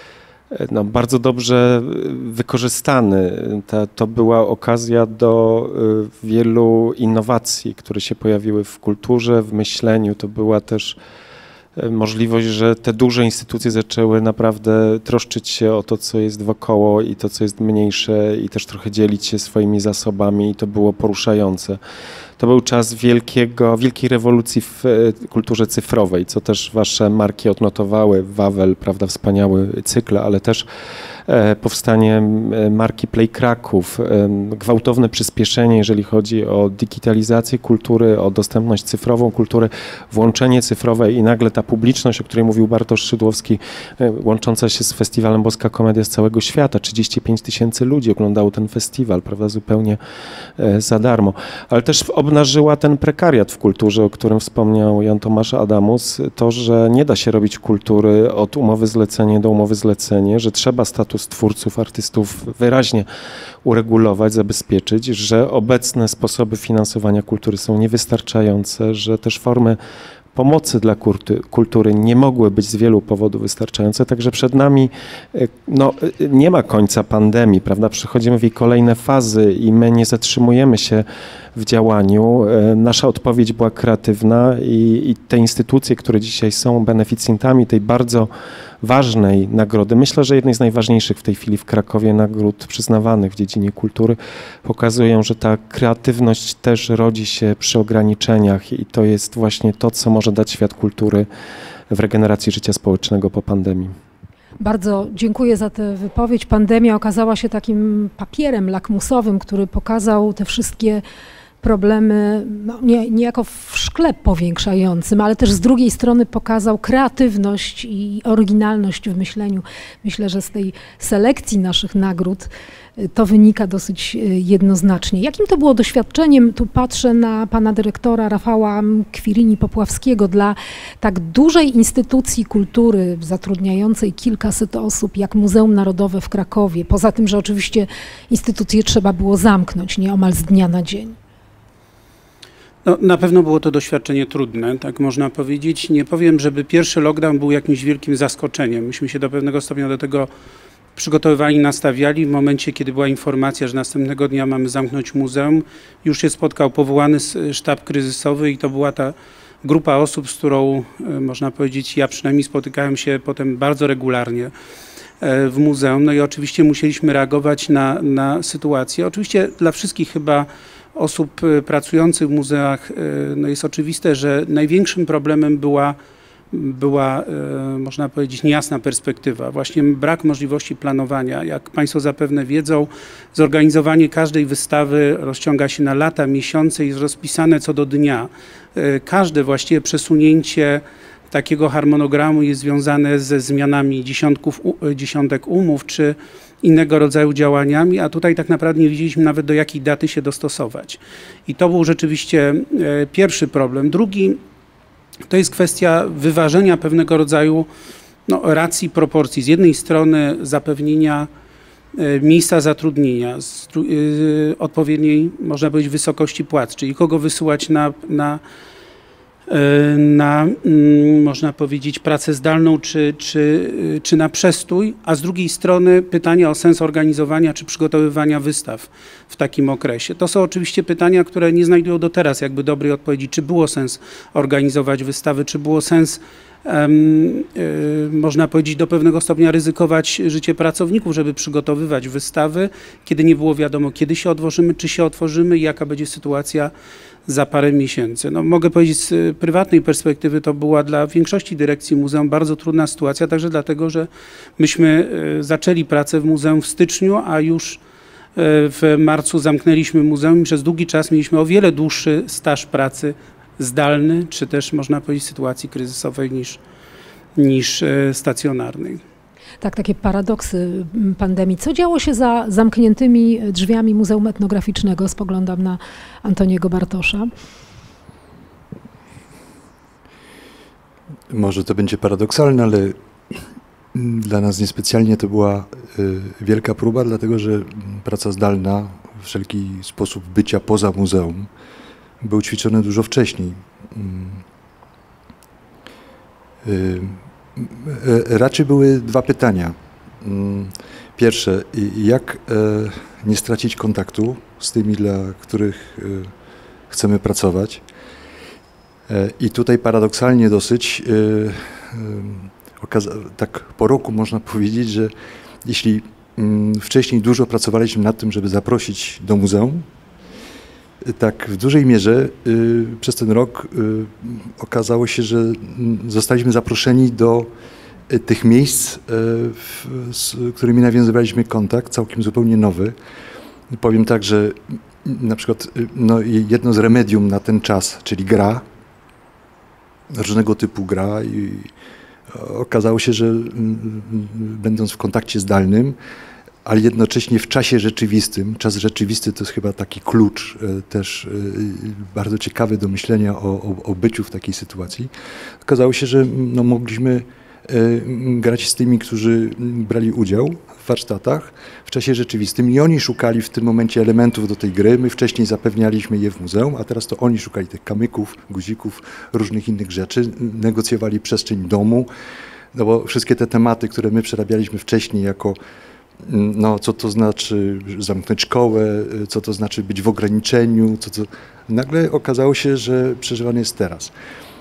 no, bardzo dobrze wykorzystany. Ta, to była okazja do wielu innowacji, które się pojawiły w kulturze, w myśleniu. To była też możliwość, że te duże instytucje zaczęły naprawdę troszczyć się o to, co jest wokoło i to, co jest mniejsze i też trochę dzielić się swoimi zasobami i to było poruszające. To był czas wielkiego, wielkiej rewolucji w kulturze cyfrowej, co też wasze marki odnotowały. Wawel, prawda, wspaniały cykl, ale też powstanie marki Play Kraków, gwałtowne przyspieszenie, jeżeli chodzi o digitalizację kultury, o dostępność cyfrową kultury, włączenie cyfrowe i nagle ta publiczność, o której mówił Bartosz Szydłowski, łącząca się z festiwalem Boska Komedia z całego świata. trzydzieści pięć tysięcy ludzi oglądało ten festiwal, prawda, zupełnie za darmo. Ale też obnażyła ten prekariat w kulturze, o którym wspomniał Jan Tomasz Adamus, to, że nie da się robić kultury od umowy zlecenie do umowy zlecenie, że trzeba status twórców, artystów wyraźnie uregulować, zabezpieczyć, że obecne sposoby finansowania kultury są niewystarczające, że też formy pomocy dla kultury nie mogły być z wielu powodów wystarczające, także przed nami no, nie ma końca pandemii, prawda? Przechodzimy w jej kolejne fazy i my nie zatrzymujemy się w działaniu. Nasza odpowiedź była kreatywna i, i te instytucje, które dzisiaj są beneficjentami tej bardzo ważnej nagrody, myślę, że jednej z najważniejszych w tej chwili w Krakowie nagród przyznawanych w dziedzinie kultury, pokazują, że ta kreatywność też rodzi się przy ograniczeniach i to jest właśnie to, co może dać świat kultury w regeneracji życia społecznego po pandemii. Bardzo dziękuję za tę wypowiedź. Pandemia okazała się takim papierem lakmusowym, który pokazał te wszystkie problemy no, nie, niejako w szkle powiększającym, ale też z drugiej strony pokazał kreatywność i oryginalność w myśleniu. Myślę, że z tej selekcji naszych nagród to wynika dosyć jednoznacznie. Jakim to było doświadczeniem, tu patrzę na pana dyrektora Rafała Kwirini-Popławskiego, dla tak dużej instytucji kultury zatrudniającej kilkaset osób jak Muzeum Narodowe w Krakowie, poza tym, że oczywiście instytucje trzeba było zamknąć nieomal z dnia na dzień? No, na pewno było to doświadczenie trudne, tak można powiedzieć. Nie powiem, żeby pierwszy lockdown był jakimś wielkim zaskoczeniem. Myśmy się do pewnego stopnia do tego przygotowywali, nastawiali. W momencie, kiedy była informacja, że następnego dnia mamy zamknąć muzeum, już się spotkał powołany sztab kryzysowy i to była ta grupa osób, z którą można powiedzieć, ja przynajmniej spotykałem się potem bardzo regularnie w muzeum. No i oczywiście musieliśmy reagować na, na sytuację. Oczywiście dla wszystkich chyba osób pracujących w muzeach no jest oczywiste, że największym problemem była była, można powiedzieć, niejasna perspektywa. Właśnie brak możliwości planowania. Jak Państwo zapewne wiedzą, zorganizowanie każdej wystawy rozciąga się na lata, miesiące i jest rozpisane co do dnia. Każde właściwie przesunięcie takiego harmonogramu jest związane ze zmianami dziesiątków, dziesiątek umów czy innego rodzaju działaniami, a tutaj tak naprawdę nie wiedzieliśmy nawet, do jakiej daty się dostosować. I to był rzeczywiście pierwszy problem. Drugi to jest kwestia wyważenia pewnego rodzaju no, racji, proporcji. Z jednej strony zapewnienia miejsca zatrudnienia, z, yy, odpowiedniej, można powiedzieć, wysokości płac, czyli kogo wysyłać na, na, yy, na yy, można powiedzieć, pracę zdalną czy, czy, yy, czy na przestój, a z drugiej strony pytania o sens organizowania czy przygotowywania wystaw w takim okresie. To są oczywiście pytania, które nie znajdują do teraz jakby dobrej odpowiedzi, czy było sens organizować wystawy, czy było sens Um, y, można powiedzieć, do pewnego stopnia ryzykować życie pracowników, żeby przygotowywać wystawy, kiedy nie było wiadomo, kiedy się otworzymy, czy się otworzymy i jaka będzie sytuacja za parę miesięcy. No, mogę powiedzieć, z prywatnej perspektywy to była dla większości dyrekcji muzeum bardzo trudna sytuacja, także dlatego, że myśmy y, zaczęli pracę w muzeum w styczniu, a już y, w marcu zamknęliśmy muzeum i przez długi czas mieliśmy o wiele dłuższy staż pracy zdalny, czy też można powiedzieć sytuacji kryzysowej niż, niż stacjonarnej. Tak, takie paradoksy pandemii. Co działo się za zamkniętymi drzwiami Muzeum Etnograficznego? Spoglądam na Antoniego Bartosza. Może to będzie paradoksalne, ale dla nas niespecjalnie to była wielka próba, dlatego że praca zdalna, wszelki sposób bycia poza muzeum był ćwiczony dużo wcześniej. Raczej były dwa pytania. Pierwsze, jak nie stracić kontaktu z tymi, dla których chcemy pracować. I tutaj paradoksalnie dosyć, tak po roku można powiedzieć, że jeśli wcześniej dużo pracowaliśmy nad tym, żeby zaprosić do muzeum, tak w dużej mierze y, przez ten rok y, okazało się, że zostaliśmy zaproszeni do y, tych miejsc, y, w, z którymi nawiązywaliśmy kontakt, całkiem zupełnie nowy. Powiem tak, że na przykład y, no, jedno z remedium na ten czas, czyli gra, różnego typu gra i okazało się, że y, y, będąc w kontakcie zdalnym, ale jednocześnie w czasie rzeczywistym. Czas rzeczywisty to jest chyba taki klucz też bardzo ciekawy do myślenia o, o, o byciu w takiej sytuacji. Okazało się, że no, mogliśmy grać z tymi, którzy brali udział w warsztatach w czasie rzeczywistym i oni szukali w tym momencie elementów do tej gry. My wcześniej zapewnialiśmy je w muzeum, a teraz to oni szukali tych kamyków, guzików, różnych innych rzeczy, negocjowali przestrzeń domu, no bo wszystkie te tematy, które my przerabialiśmy wcześniej jako no, co to znaczy zamknąć szkołę, co to znaczy być w ograniczeniu, co to... nagle okazało się, że przeżywane jest teraz.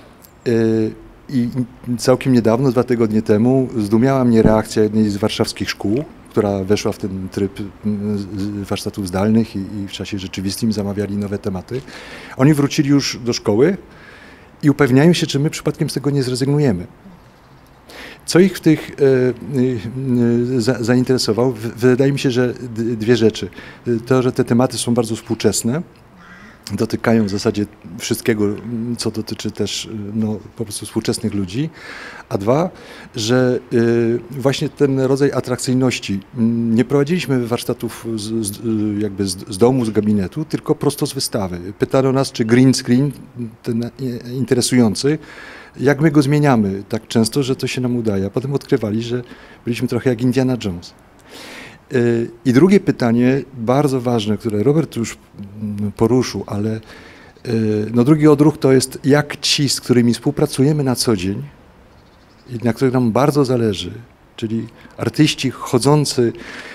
I całkiem niedawno, dwa tygodnie temu, zdumiała mnie reakcja jednej z warszawskich szkół, która weszła w ten tryb warsztatów zdalnych i, i w czasie rzeczywistym zamawiali nowe tematy. Oni wrócili już do szkoły i upewniają się, czy my przypadkiem z tego nie zrezygnujemy. Co ich w tych e, e, za, zainteresowało? Wydaje mi się, że dwie rzeczy. To, że te tematy są bardzo współczesne dotykają w zasadzie wszystkiego, co dotyczy też no, po prostu współczesnych ludzi, a dwa, że y, właśnie ten rodzaj atrakcyjności, nie prowadziliśmy warsztatów z, z, jakby z, z domu, z gabinetu, tylko prosto z wystawy. Pytano nas, czy green screen, ten interesujący, jak my go zmieniamy tak często, że to się nam udaje, a potem odkrywali, że byliśmy trochę jak Indiana Jones. I drugie pytanie, bardzo ważne, które Robert już poruszył, ale no drugi odruch to jest, jak ci, z którymi współpracujemy na co dzień i na których nam bardzo zależy, czyli artyści chodzący,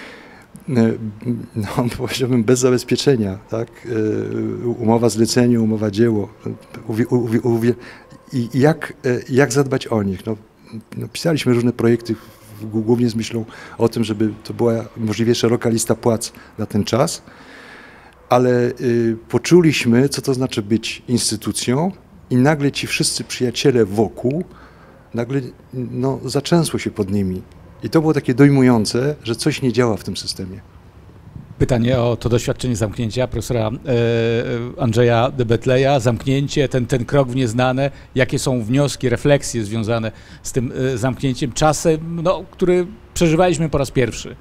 no powiedziałbym, bez zabezpieczenia, tak? Umowa zlecenie, umowa dzieło, uwie, uwie, uwie, i jak, jak zadbać o nich. No, no, pisaliśmy różne projekty, głównie z myślą o tym, żeby to była możliwie szeroka lista płac na ten czas, ale y, poczuliśmy, co to znaczy być instytucją i nagle ci wszyscy przyjaciele wokół, nagle no, zaczęsło się pod nimi. I to było takie dojmujące, że coś nie działa w tym systemie. Pytanie o to doświadczenie zamknięcia profesora e, Andrzeja de Betleya, zamknięcie, ten, ten krok w nieznane, jakie są wnioski, refleksje związane z tym e, zamknięciem, czasem, no, który przeżywaliśmy po raz pierwszy.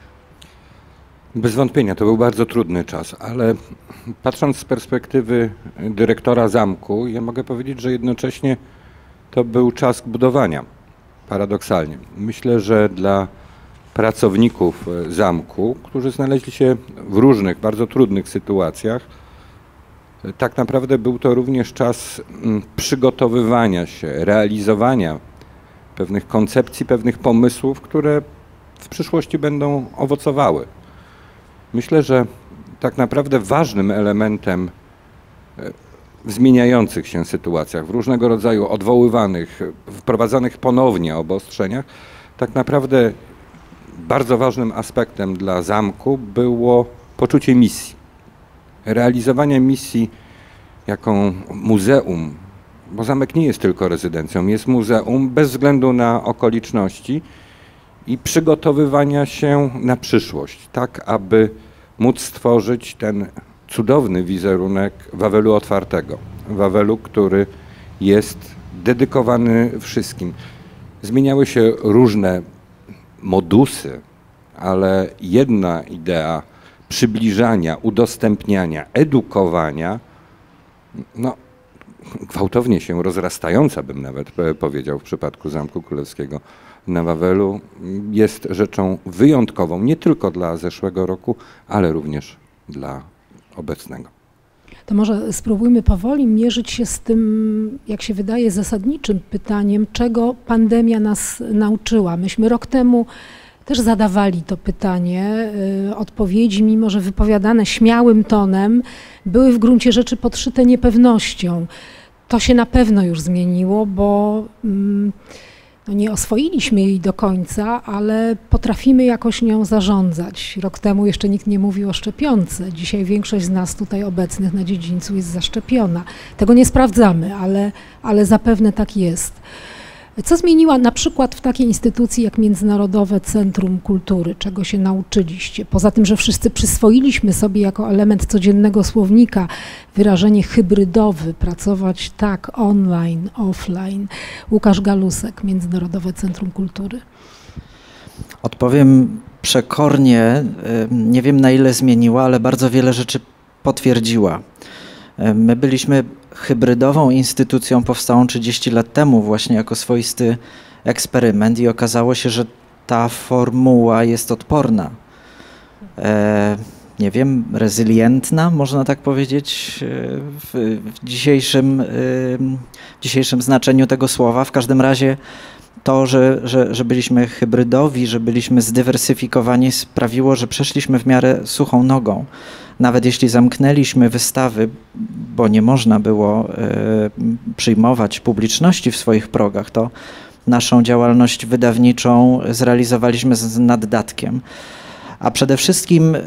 Bez wątpienia, to był bardzo trudny czas, ale patrząc z perspektywy dyrektora zamku, ja mogę powiedzieć, że jednocześnie to był czas budowania, paradoksalnie. Myślę, że dla pracowników zamku, którzy znaleźli się w różnych, bardzo trudnych sytuacjach, tak naprawdę był to również czas przygotowywania się, realizowania pewnych koncepcji, pewnych pomysłów, które w przyszłości będą owocowały. Myślę, że tak naprawdę ważnym elementem w zmieniających się sytuacjach, w różnego rodzaju odwoływanych, wprowadzanych ponownie obostrzeniach, tak naprawdę bardzo ważnym aspektem dla zamku było poczucie misji. Realizowanie misji, jaką muzeum, bo zamek nie jest tylko rezydencją, jest muzeum bez względu na okoliczności i przygotowywania się na przyszłość, tak aby móc stworzyć ten cudowny wizerunek Wawelu otwartego. Wawelu, który jest dedykowany wszystkim. Zmieniały się różne modusy, ale jedna idea przybliżania, udostępniania, edukowania, no gwałtownie się rozrastająca, bym nawet powiedział w przypadku Zamku Królewskiego na Wawelu, jest rzeczą wyjątkową, nie tylko dla zeszłego roku, ale również dla obecnego. To może spróbujmy powoli mierzyć się z tym, jak się wydaje, zasadniczym pytaniem, czego pandemia nas nauczyła. Myśmy rok temu też zadawali to pytanie. Odpowiedzi, mimo że wypowiadane śmiałym tonem, były w gruncie rzeczy podszyte niepewnością. To się na pewno już zmieniło, bo no nie oswoiliśmy jej do końca, ale potrafimy jakoś nią zarządzać. Rok temu jeszcze nikt nie mówił o szczepionce. Dzisiaj większość z nas tutaj obecnych na dziedzińcu jest zaszczepiona. Tego nie sprawdzamy, ale, ale zapewne tak jest. Co zmieniła na przykład w takiej instytucji jak Międzynarodowe Centrum Kultury? Czego się nauczyliście? Poza tym, że wszyscy przyswoiliśmy sobie jako element codziennego słownika wyrażenie hybrydowy, pracować tak online, offline. Łukasz Galusek, Międzynarodowe Centrum Kultury. Odpowiem przekornie, nie wiem na ile zmieniła, ale bardzo wiele rzeczy potwierdziła. My byliśmy hybrydową instytucją powstałą trzydzieści lat temu właśnie jako swoisty eksperyment i okazało się, że ta formuła jest odporna. E, nie wiem, rezylientna, można tak powiedzieć w, w, dzisiejszym, w dzisiejszym znaczeniu tego słowa. W każdym razie to, że, że, że byliśmy hybrydowi, że byliśmy zdywersyfikowani, sprawiło, że przeszliśmy w miarę suchą nogą. Nawet jeśli zamknęliśmy wystawy, bo nie można było y, przyjmować publiczności w swoich progach, to naszą działalność wydawniczą zrealizowaliśmy z naddatkiem. A przede wszystkim y,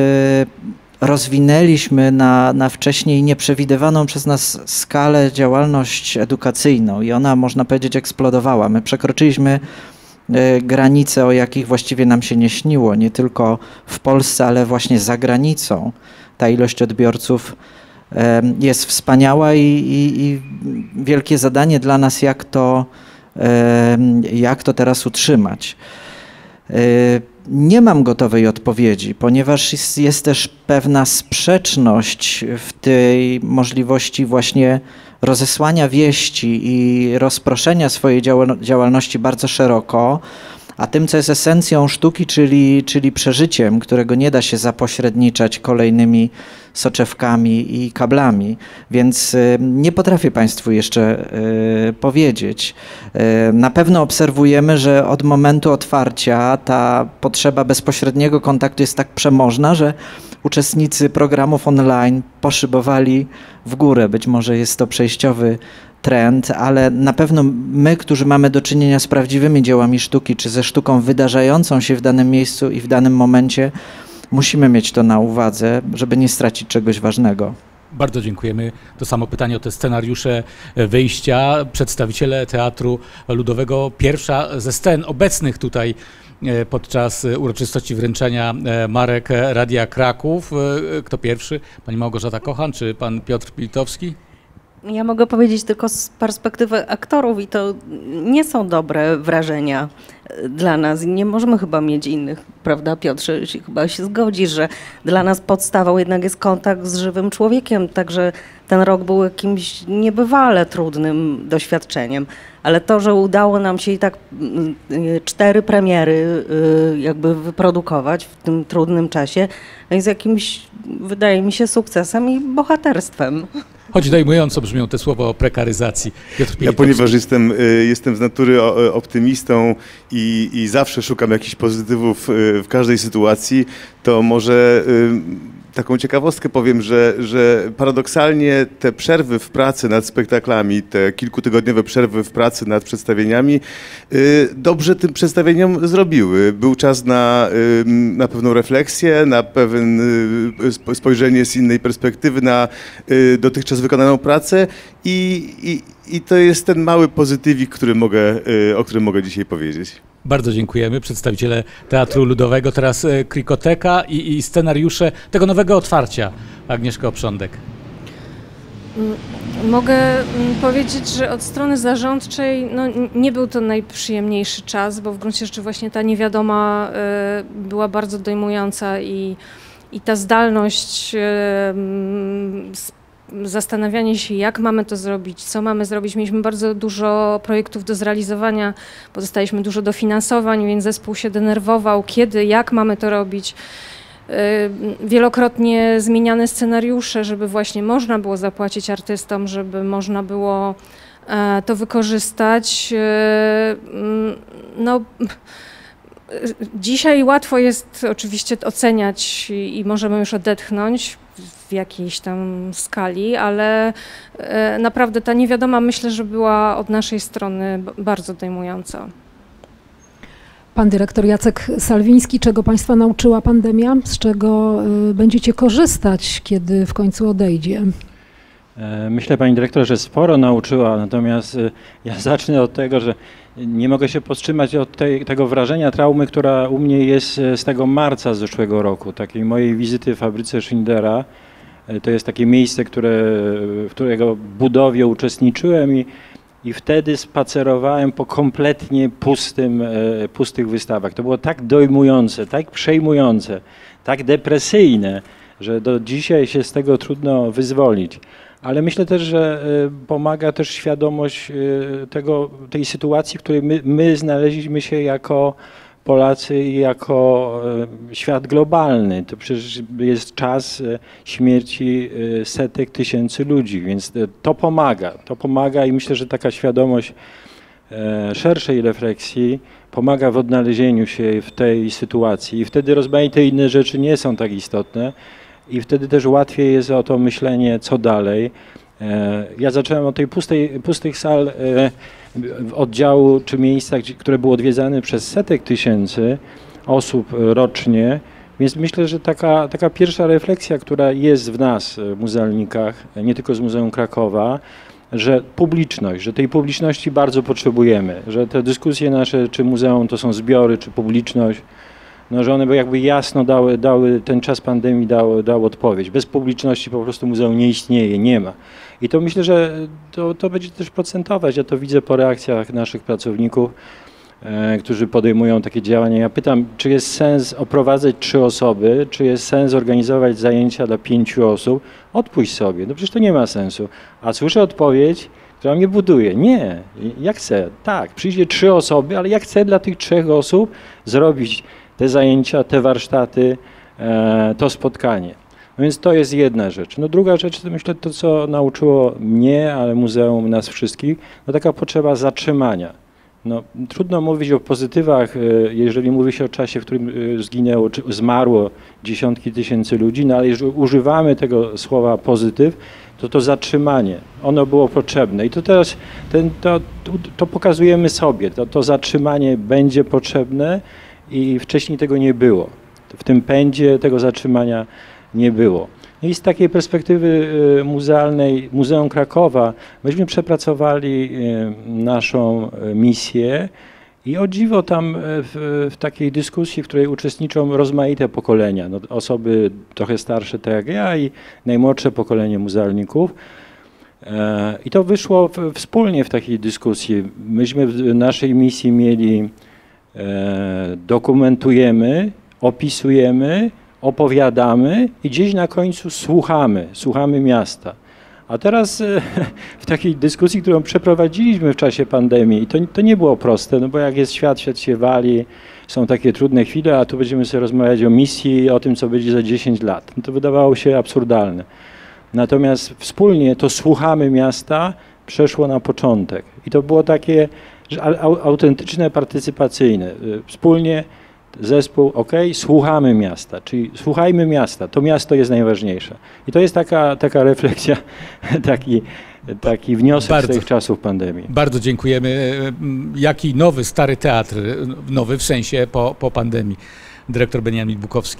rozwinęliśmy na, na wcześniej nieprzewidywaną przez nas skalę działalność edukacyjną i ona, można powiedzieć, eksplodowała. My przekroczyliśmy granice, o jakich właściwie nam się nie śniło, nie tylko w Polsce, ale właśnie za granicą. Ta ilość odbiorców jest wspaniała i, i, i wielkie zadanie dla nas, jak to, jak to teraz utrzymać. Nie mam gotowej odpowiedzi, ponieważ jest, jest też pewna sprzeczność w tej możliwości właśnie rozesłania wieści i rozproszenia swojej działalności bardzo szeroko, a tym, co jest esencją sztuki, czyli, czyli przeżyciem, którego nie da się zapośredniczać kolejnymi soczewkami i kablami, więc nie potrafię Państwu jeszcze powiedzieć. Na pewno obserwujemy, że od momentu otwarcia ta potrzeba bezpośredniego kontaktu jest tak przemożna, że uczestnicy programów online poszybowali w górę. Być może jest to przejściowy trend, ale na pewno my, którzy mamy do czynienia z prawdziwymi dziełami sztuki, czy ze sztuką wydarzającą się w danym miejscu i w danym momencie, musimy mieć to na uwadze, żeby nie stracić czegoś ważnego. Bardzo dziękujemy. To samo pytanie o te scenariusze wyjścia. Przedstawiciele Teatru Ludowego, pierwsza ze scen obecnych tutaj podczas uroczystości wręczenia marek Radia Kraków. Kto pierwszy? Pani Małgorzata Kochan czy pan Piotr Pilitowski? Ja mogę powiedzieć tylko z perspektywy aktorów i to nie są dobre wrażenia dla nas. Nie możemy chyba mieć innych, prawda, Piotrze? Chyba się zgodzisz, że dla nas podstawą jednak jest kontakt z żywym człowiekiem, także ten rok był jakimś niebywale trudnym doświadczeniem. Ale to, że udało nam się i tak cztery premiery jakby wyprodukować w tym trudnym czasie, jest jakimś, wydaje mi się, sukcesem i bohaterstwem. Choć dojmująco brzmią te słowa o prekaryzacji. Ja, ponieważ jestem, jestem z natury optymistą i, i zawsze szukam jakichś pozytywów w każdej sytuacji, to może taką ciekawostkę powiem, że, że paradoksalnie te przerwy w pracy nad spektaklami, te kilkutygodniowe przerwy w pracy nad przedstawieniami dobrze tym przedstawieniom zrobiły. Był czas na, na pewną refleksję, na pewne spojrzenie z innej perspektywy na dotychczas wykonaną pracę i, i, i to jest ten mały pozytywik, który mogę, o którym mogę dzisiaj powiedzieć. Bardzo dziękujemy. Przedstawiciele Teatru Ludowego. Teraz Krikoteka i, i scenariusze tego nowego otwarcia. Agnieszka Oprządek. Mogę powiedzieć, że od strony zarządczej no, nie był to najprzyjemniejszy czas, bo w gruncie rzeczy właśnie ta niewiadoma y, była bardzo dojmująca i, i ta zdalność y, zastanawianie się, jak mamy to zrobić, co mamy zrobić. Mieliśmy bardzo dużo projektów do zrealizowania, bo dostaliśmy dużo dofinansowań, więc zespół się denerwował, kiedy, jak mamy to robić. Wielokrotnie zmieniane scenariusze, żeby właśnie można było zapłacić artystom, żeby można było to wykorzystać. No, dzisiaj łatwo jest oczywiście oceniać i możemy już odetchnąć w jakiejś tam skali, ale naprawdę ta niewiadoma, myślę, że była od naszej strony bardzo dojmująca. Pan dyrektor Jacek Salwiński, czego Państwa nauczyła pandemia? Z czego będziecie korzystać, kiedy w końcu odejdzie? Myślę, pani dyrektor, że sporo nauczyła, natomiast ja zacznę od tego, że nie mogę się powstrzymać od tej, tego wrażenia traumy, która u mnie jest z tego marca zeszłego roku, takiej mojej wizyty w fabryce Schindlera. To jest takie miejsce, które, w którego budowie uczestniczyłem i, i wtedy spacerowałem po kompletnie pustym, pustych wystawach. To było tak dojmujące, tak przejmujące, tak depresyjne, że do dzisiaj się z tego trudno wyzwolić. Ale myślę też, że pomaga też świadomość tego, tej sytuacji, w której my, my znaleźliśmy się jako Polacy i jako świat globalny. To przecież jest czas śmierci setek tysięcy ludzi, więc to pomaga. To pomaga i myślę, że taka świadomość szerszej refleksji pomaga w odnalezieniu się w tej sytuacji i wtedy rozmaite inne rzeczy nie są tak istotne. I wtedy też łatwiej jest o to myślenie, co dalej. Ja zacząłem od tej pustej, pustych sal oddziału czy miejsca, które było odwiedzane przez setek tysięcy osób rocznie, więc myślę, że taka, taka pierwsza refleksja, która jest w nas, w muzealnikach, nie tylko z Muzeum Krakowa, że publiczność, że tej publiczności bardzo potrzebujemy, że te dyskusje nasze, czy muzeum to są zbiory, czy publiczność, no, że one by jakby jasno dały, dały ten czas pandemii dał, dał odpowiedź. Bez publiczności po prostu muzeum nie istnieje, nie ma. I to myślę, że to, to będzie też procentować. Ja to widzę po reakcjach naszych pracowników, e, którzy podejmują takie działania. Ja pytam, czy jest sens oprowadzać trzy osoby, czy jest sens organizować zajęcia dla pięciu osób? Odpuść sobie, no przecież to nie ma sensu. A słyszę odpowiedź, która mnie buduje. Nie, ja chcę, tak, przyjdzie trzy osoby, ale ja chcę dla tych trzech osób zrobić te zajęcia, te warsztaty, e, to spotkanie. No więc to jest jedna rzecz. No druga rzecz to myślę to, co nauczyło mnie, ale muzeum, nas wszystkich, no taka potrzeba zatrzymania. No, trudno mówić o pozytywach, jeżeli mówi się o czasie, w którym zginęło, czy zmarło dziesiątki tysięcy ludzi, no ale jeżeli używamy tego słowa pozytyw, to to zatrzymanie, ono było potrzebne. I to teraz ten, to, to pokazujemy sobie, to, to zatrzymanie będzie potrzebne i wcześniej tego nie było. W tym pędzie tego zatrzymania nie było. I z takiej perspektywy muzealnej Muzeum Krakowa myśmy przepracowali naszą misję i o dziwo tam w, w takiej dyskusji, w której uczestniczą rozmaite pokolenia, no, osoby trochę starsze tak jak ja i najmłodsze pokolenie muzealników. I to wyszło w, wspólnie w takiej dyskusji. Myśmy w naszej misji mieli dokumentujemy, opisujemy, opowiadamy i gdzieś na końcu słuchamy, słuchamy miasta. A teraz w takiej dyskusji, którą przeprowadziliśmy w czasie pandemii, i to, to nie było proste, no bo jak jest świat, świat się wali, są takie trudne chwile, a tu będziemy sobie rozmawiać o misji i o tym, co będzie za dziesięć lat. No to wydawało się absurdalne. Natomiast wspólnie to słuchamy miasta przeszło na początek. I to było takie autentyczne, partycypacyjne. Wspólnie zespół, ok, słuchamy miasta, czyli słuchajmy miasta, to miasto jest najważniejsze. I to jest taka, taka refleksja, taki, taki wniosek bardzo, z tych czasów pandemii. Bardzo dziękujemy. Jaki nowy, stary teatr, nowy w sensie po, po pandemii? Dyrektor Beniamin Bukowski.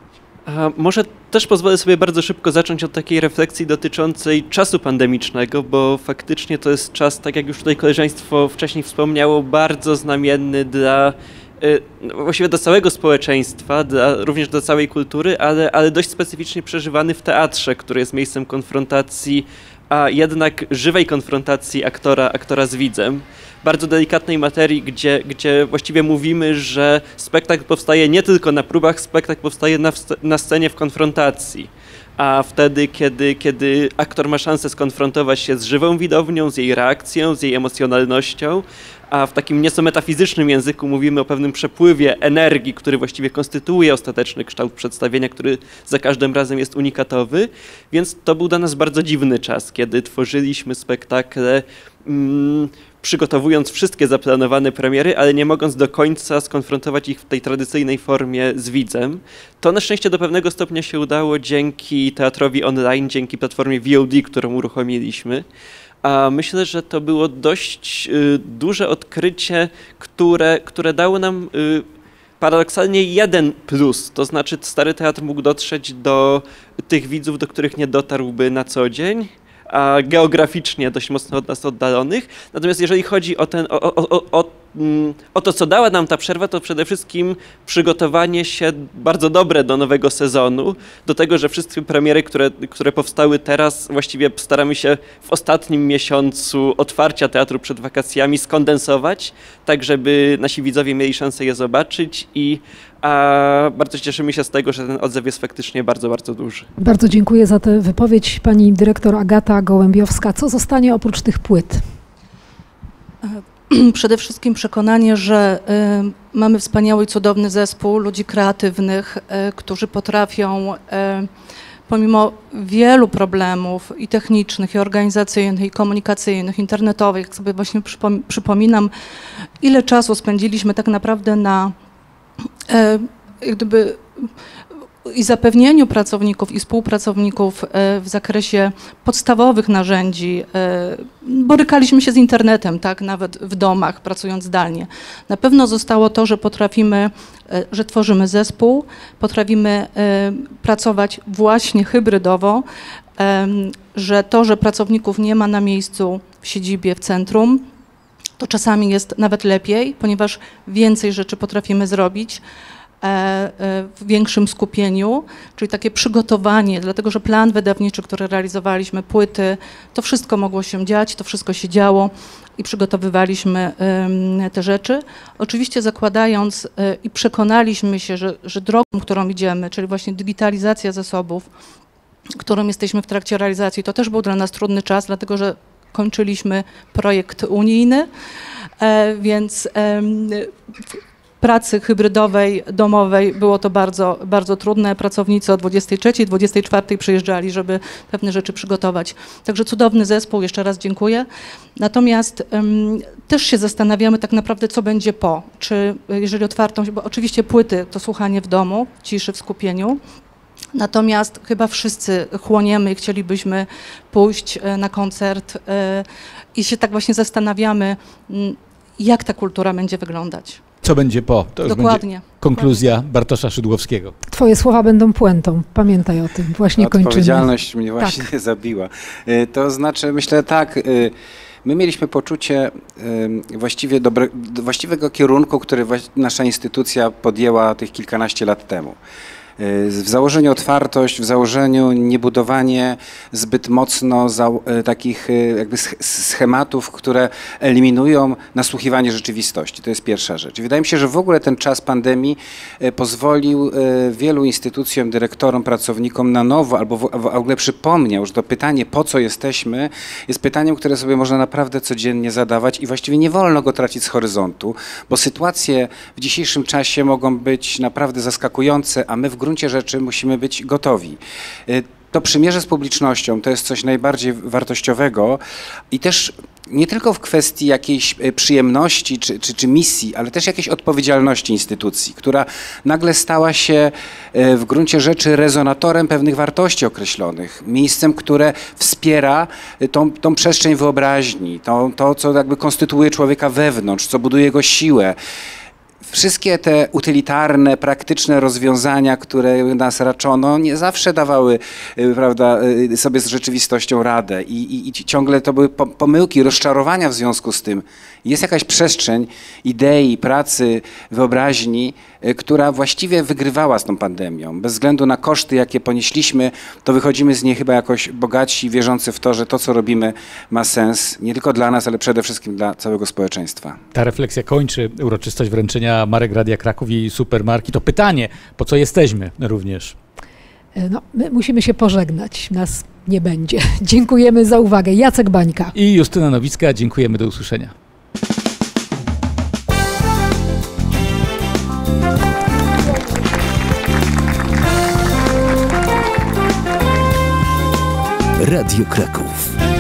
A może też pozwolę sobie bardzo szybko zacząć od takiej refleksji dotyczącej czasu pandemicznego, bo faktycznie to jest czas, tak jak już tutaj koleżeństwo wcześniej wspomniało, bardzo znamienny dla właściwie do całego społeczeństwa, dla, również do całej kultury, ale, ale dość specyficznie przeżywany w teatrze, który jest miejscem konfrontacji, a jednak żywej konfrontacji aktora, aktora z widzem. Bardzo delikatnej materii, gdzie, gdzie właściwie mówimy, że spektakl powstaje nie tylko na próbach, spektakl powstaje na, na scenie w konfrontacji. A wtedy, kiedy, kiedy aktor ma szansę skonfrontować się z żywą widownią, z jej reakcją, z jej emocjonalnością, a w takim nieco metafizycznym języku mówimy o pewnym przepływie energii, który właściwie konstytuuje ostateczny kształt przedstawienia, który za każdym razem jest unikatowy, więc to był dla nas bardzo dziwny czas, kiedy tworzyliśmy spektakle, mm, przygotowując wszystkie zaplanowane premiery, ale nie mogąc do końca skonfrontować ich w tej tradycyjnej formie z widzem. To na szczęście do pewnego stopnia się udało dzięki teatrowi online, dzięki platformie V O D, którą uruchomiliśmy. A myślę, że to było dość y, duże odkrycie, które, które dało nam y, paradoksalnie jeden plus, to znaczy Stary Teatr mógł dotrzeć do tych widzów, do których nie dotarłby na co dzień, a geograficznie dość mocno od nas oddalonych. Natomiast jeżeli chodzi o, ten, o, o, o, o, o to, co dała nam ta przerwa, to przede wszystkim przygotowanie się bardzo dobre do nowego sezonu, do tego, że wszystkie premiery, które, które powstały teraz, właściwie staramy się w ostatnim miesiącu otwarcia teatru przed wakacjami skondensować, tak żeby nasi widzowie mieli szansę je zobaczyć i a bardzo cieszymy się z tego, że ten odzew jest faktycznie bardzo, bardzo duży. Bardzo dziękuję za tę wypowiedź. Pani dyrektor Agata Gołębiowska. Co zostanie oprócz tych płyt? Przede wszystkim przekonanie, że y, mamy wspaniały i cudowny zespół ludzi kreatywnych, y, którzy potrafią y, pomimo wielu problemów i technicznych, i organizacyjnych, i komunikacyjnych, internetowych, jak sobie właśnie przypom przypominam, ile czasu spędziliśmy tak naprawdę na jak gdyby i zapewnieniu pracowników i współpracowników w zakresie podstawowych narzędzi. Borykaliśmy się z internetem, tak, nawet w domach, pracując zdalnie. Na pewno zostało to, że potrafimy, że tworzymy zespół, potrafimy pracować właśnie hybrydowo, że to, że pracowników nie ma na miejscu w siedzibie, w centrum, to czasami jest nawet lepiej, ponieważ więcej rzeczy potrafimy zrobić. w większym skupieniu, czyli takie przygotowanie, dlatego że plan wydawniczy, który realizowaliśmy, płyty, to wszystko mogło się dziać, to wszystko się działo i przygotowywaliśmy te rzeczy. Oczywiście zakładając i przekonaliśmy się, że, że drogą, którą idziemy, czyli właśnie digitalizacja zasobów, którą jesteśmy w trakcie realizacji, to też był dla nas trudny czas, dlatego że kończyliśmy projekt unijny, więc pracy hybrydowej, domowej było to bardzo, bardzo trudne. Pracownicy o dwudziestej trzeciej, dwudziestej czwartej przyjeżdżali, żeby pewne rzeczy przygotować. Także cudowny zespół, jeszcze raz dziękuję. Natomiast um, też się zastanawiamy tak naprawdę, co będzie po. Czy jeżeli otwartą, bo oczywiście płyty to słuchanie w domu, ciszy, w skupieniu. Natomiast chyba wszyscy chłoniemy i chcielibyśmy pójść na koncert i się tak właśnie zastanawiamy, jak ta kultura będzie wyglądać. Co będzie po? To już Dokładnie. będzie konkluzja Bartosza Szydłowskiego. Twoje słowa będą puentą. Pamiętaj o tym. Właśnie kończymy. Odpowiedzialność mnie właśnie tak. zabiła. To znaczy, myślę tak, my mieliśmy poczucie właściwie dobre, właściwego kierunku, który nasza instytucja podjęła tych kilkanaście lat temu. W założeniu otwartość, w założeniu niebudowanie zbyt mocno za, takich jakby schematów, które eliminują nasłuchiwanie rzeczywistości. To jest pierwsza rzecz. I wydaje mi się, że w ogóle ten czas pandemii pozwolił wielu instytucjom, dyrektorom, pracownikom na nowo, albo w, w ogóle przypomniał, że to pytanie, po co jesteśmy, jest pytaniem, które sobie można naprawdę codziennie zadawać i właściwie nie wolno go tracić z horyzontu, bo sytuacje w dzisiejszym czasie mogą być naprawdę zaskakujące, a my w gruncie rzeczy musimy być gotowi. To przymierze z publicznością to jest coś najbardziej wartościowego i też nie tylko w kwestii jakiejś przyjemności czy, czy, czy misji, ale też jakiejś odpowiedzialności instytucji, która nagle stała się w gruncie rzeczy rezonatorem pewnych wartości określonych, miejscem, które wspiera tą, tą przestrzeń wyobraźni, to, to, co jakby konstytuuje człowieka wewnątrz, co buduje jego siłę. Wszystkie te utylitarne, praktyczne rozwiązania, które nas raczono, nie zawsze dawały, prawda, sobie z rzeczywistością radę i, i, i ciągle to były pomyłki, rozczarowania w związku z tym. Jest jakaś przestrzeń idei, pracy, wyobraźni, która właściwie wygrywała z tą pandemią. Bez względu na koszty, jakie ponieśliśmy, to wychodzimy z niej chyba jakoś bogaci, wierzący w to, że to, co robimy, ma sens nie tylko dla nas, ale przede wszystkim dla całego społeczeństwa. Ta refleksja kończy uroczystość wręczenia marek Radia Kraków i Supermarki. To pytanie, po co jesteśmy również? No, my musimy się pożegnać. Nas nie będzie. Dziękujemy za uwagę. Jacek Bańka i Justyna Nowicka. Dziękujemy, do usłyszenia. Radio Kraków.